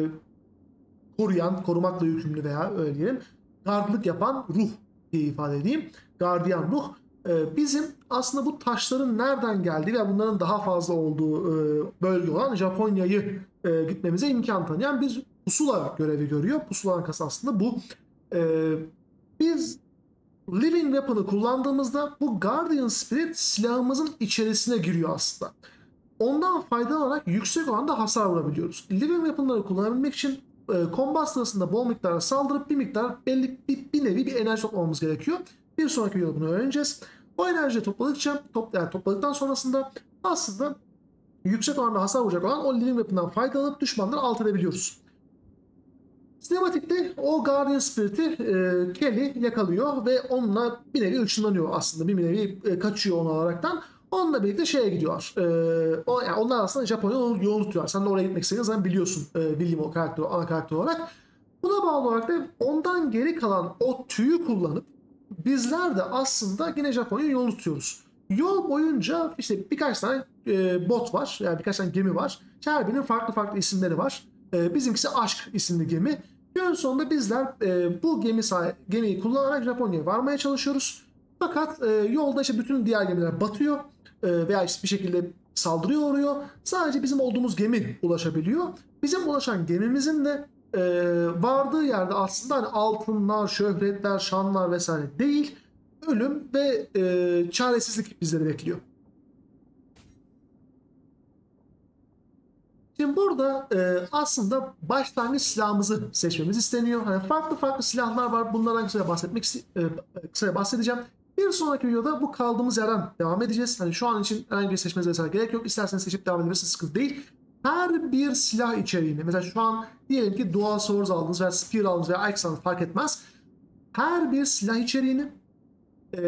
koruyan, korumakla yükümlü veya öyle diyelim, gardlık yapan ruh diye ifade edeyim. Guardian ruh e, bizim aslında bu taşların nereden geldiği ve bunların daha fazla olduğu e, bölge olan Japonya'yı e, gitmemize imkan tanıyan bir pusula görevi görüyor. Pusulanın kası aslında bu. E, biz Living Weapon'ı kullandığımızda bu Guardian Spirit silahımızın içerisine giriyor aslında. Ondan faydalanarak yüksek oranda hasar vurabiliyoruz. Living Weapon'ları kullanabilmek için e, kombat sırasında bol miktarda saldırıp bir miktar belli bir, bir nevi bir enerji toplamamız gerekiyor. Bir sonraki videoda bunu öğreneceğiz. O enerjiyi topladıkça, top, yani topladıktan sonrasında aslında yüksek oranda hasar vuracak olan o Living Weapon'dan faydalanıp düşmanları alt edebiliyoruz. Sinematikte o Guardian Spirit'i e, Kelly yakalıyor ve onunla bir nevi ışınlanıyor aslında. Bir nevi e, kaçıyor onu alaraktan. Onunla birlikte şeye gidiyor. E, o, yani onlar aslında Japonya'ya yol tutuyor. Sen de oraya gitmek istediğini zaten biliyorsun e, William o karakter, ana karakter olarak. Buna bağlı olarak da ondan geri kalan o tüyü kullanıp bizler de aslında yine Japonya'ya yol tutuyoruz. Yol boyunca işte birkaç tane e, bot var. Yani birkaç tane gemi var. Her birinin farklı farklı isimleri var. E, bizimkisi Aşk isimli gemi. Günün sonunda bizler e, bu gemi gemiyi kullanarak Japonya'ya varmaya çalışıyoruz. Fakat e, yolda işte bütün diğer gemiler batıyor e, veya işte bir şekilde saldırıya uğruyor. Sadece bizim olduğumuz gemi ulaşabiliyor. Bizim ulaşan gemimizin de e, vardığı yerde aslında hani altınlar, şöhretler, şanlar vesaire değil, ölüm ve e, çaresizlik bizleri bekliyor. Şimdi burada e, aslında başlangıç silahımızı seçmemiz isteniyor. Hani farklı farklı silahlar var. Bunlardan kısaca bahsetmek e, kısaca bahsedeceğim. Bir sonraki videoda bu kaldığımız yerden devam edeceğiz. Hani şu an için herhangi bir seçmenize vesaire gerek yok. İsterseniz seçip devam edebilirsiniz, sıkıntı değil. Her bir silah içeriğini, mesela şu an diyelim ki Dual Swords aldınız veya Spear aldınız veya Axe aldınız, fark etmez. Her bir silah içeriğini e,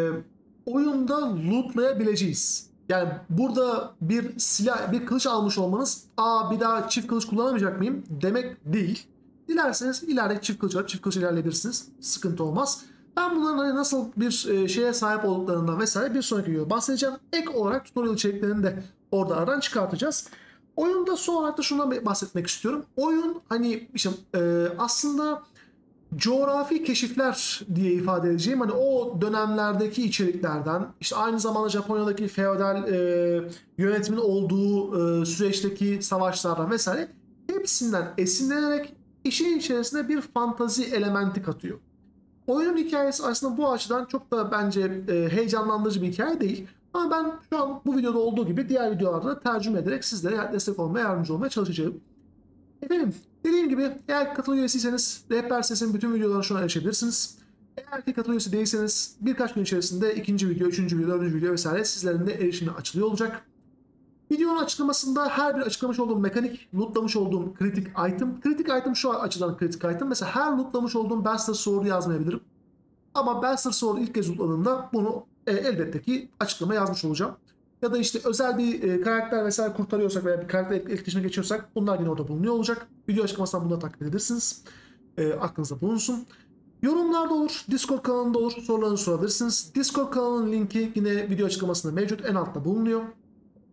oyunda lootlayabileceğiz. Yani burada bir silah, bir kılıç almış olmanız, aa bir daha çift kılıç kullanamayacak mıyım demek değil. Dilerseniz ileride çift kılıç alıp çift kılıç ilerleyebilirsiniz. Sıkıntı olmaz. Ben bunların hani nasıl bir şeye sahip olduklarından vesaire bir sonraki videoda bahsedeceğim. Ek olarak tutorial içeriklerini de orada aradan çıkartacağız. Oyunda son olarak da şundan bahsetmek istiyorum. Oyun hani işte, e, aslında coğrafi keşifler diye ifade edeceğim. Hani o dönemlerdeki içeriklerden, işte aynı zamanda Japonya'daki feodal e, yönetimin olduğu e, süreçteki savaşlardan vesaire hepsinden esinlenerek işin içerisine bir fantazi elementi katıyor. Oyunun hikayesi aslında bu açıdan çok da bence e, heyecanlandırıcı bir hikaye değil. Ama ben şu an bu videoda olduğu gibi diğer videolarda da tercüme ederek sizlere destek olmaya, yardımcı olmaya çalışacağım. Efendim, dediğim gibi eğer katıl üyesiyseniz rehber sesinin bütün videolarına şu an erişebilirsiniz. Eğer ki katıl üyesi değilseniz birkaç gün içerisinde ikinci video, üçüncü video, dördüncü video vesaire sizlerin de erişimine açılıyor olacak. Videonun açıklamasında her bir açıklamış olduğum mekanik, lootlamış olduğum kritik item. Kritik item şu açıdan kritik item. Mesela her lootlamış olduğum Bastard Sword'u yazmayabilirim. Ama Bastard Sword'u ilk kez lootladığımda bunu e, elbette ki açıklama yazmış olacağım. Ya da işte özel bir e, karakter vesaire kurtarıyorsak veya bir karakter etkileşime geçiyorsak bunlar yine orada bulunuyor olacak. Video açıklamasından bunları takip edebilirsiniz. E, aklınızda bulunsun. Yorumlarda olur, Discord kanalında olur, sorularınızı sorabilirsiniz. Discord kanalının linki yine video açıklamasında mevcut, en altta bulunuyor.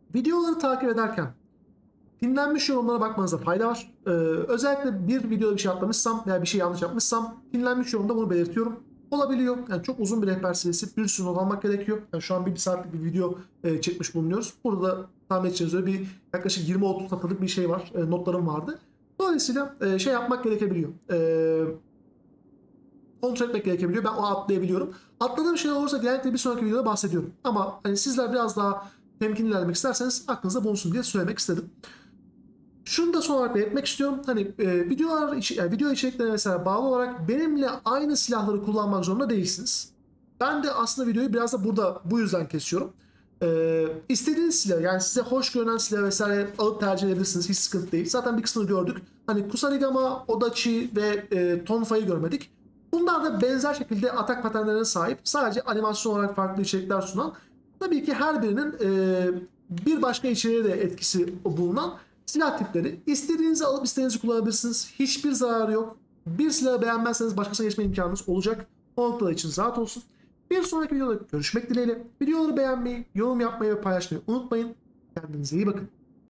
videoları takip ederken pinlenmiş yorumlara bakmanızda fayda var. Ee, özellikle bir videoda bir şey atlamışsam veya bir şey yanlış yapmışsam pinlenmiş yorumda bunu belirtiyorum. Olabiliyor. Yani çok uzun bir rehber serisi, bir sürü not almak gerekiyor. Yani şu an bir, bir saatlik bir video e, çekmiş bulunuyoruz. Burada tahmin edeceğiniz üzere bir yaklaşık yirmi otuz satırlık bir şey var. E, notlarım vardı. Dolayısıyla e, şey yapmak gerekebiliyor. E, kontrol etmek gerekebiliyor. Ben o atlayabiliyorum. Atladığım şey olursa genellikle bir sonraki videoda bahsediyorum. Ama hani sizler biraz daha temkinli ilerlemek isterseniz aklınızda bulunsun diye söylemek istedim. Şunu da son olarak belirtmek istiyorum. Hani e, videolar, yani video içeriklerine mesela bağlı olarak benimle aynı silahları kullanmak zorunda değilsiniz. Ben de aslında videoyu biraz da burada bu yüzden kesiyorum. E, istediğiniz silah, yani size hoş görünen silah vesaire alıp tercih edebilirsiniz. Hiç sıkıntı değil. Zaten bir kısmını gördük. Hani Kusarigama, Odachi ve e, Tonfa'yı görmedik. Bunlar da benzer şekilde atak paternlerine sahip. Sadece animasyon olarak farklı içerikler sunan. Tabii ki her birinin e, bir başka içeriğe de etkisi bulunan silah tipleri. İstediğinizi alıp istediğinizi kullanabilirsiniz. Hiçbir zararı yok. Bir silahı beğenmezseniz başkasına geçme imkanınız olacak. O noktalar için rahat olsun. Bir sonraki videoda görüşmek dileğiyle. Videoları beğenmeyi, yorum yapmayı ve paylaşmayı unutmayın. Kendinize iyi bakın.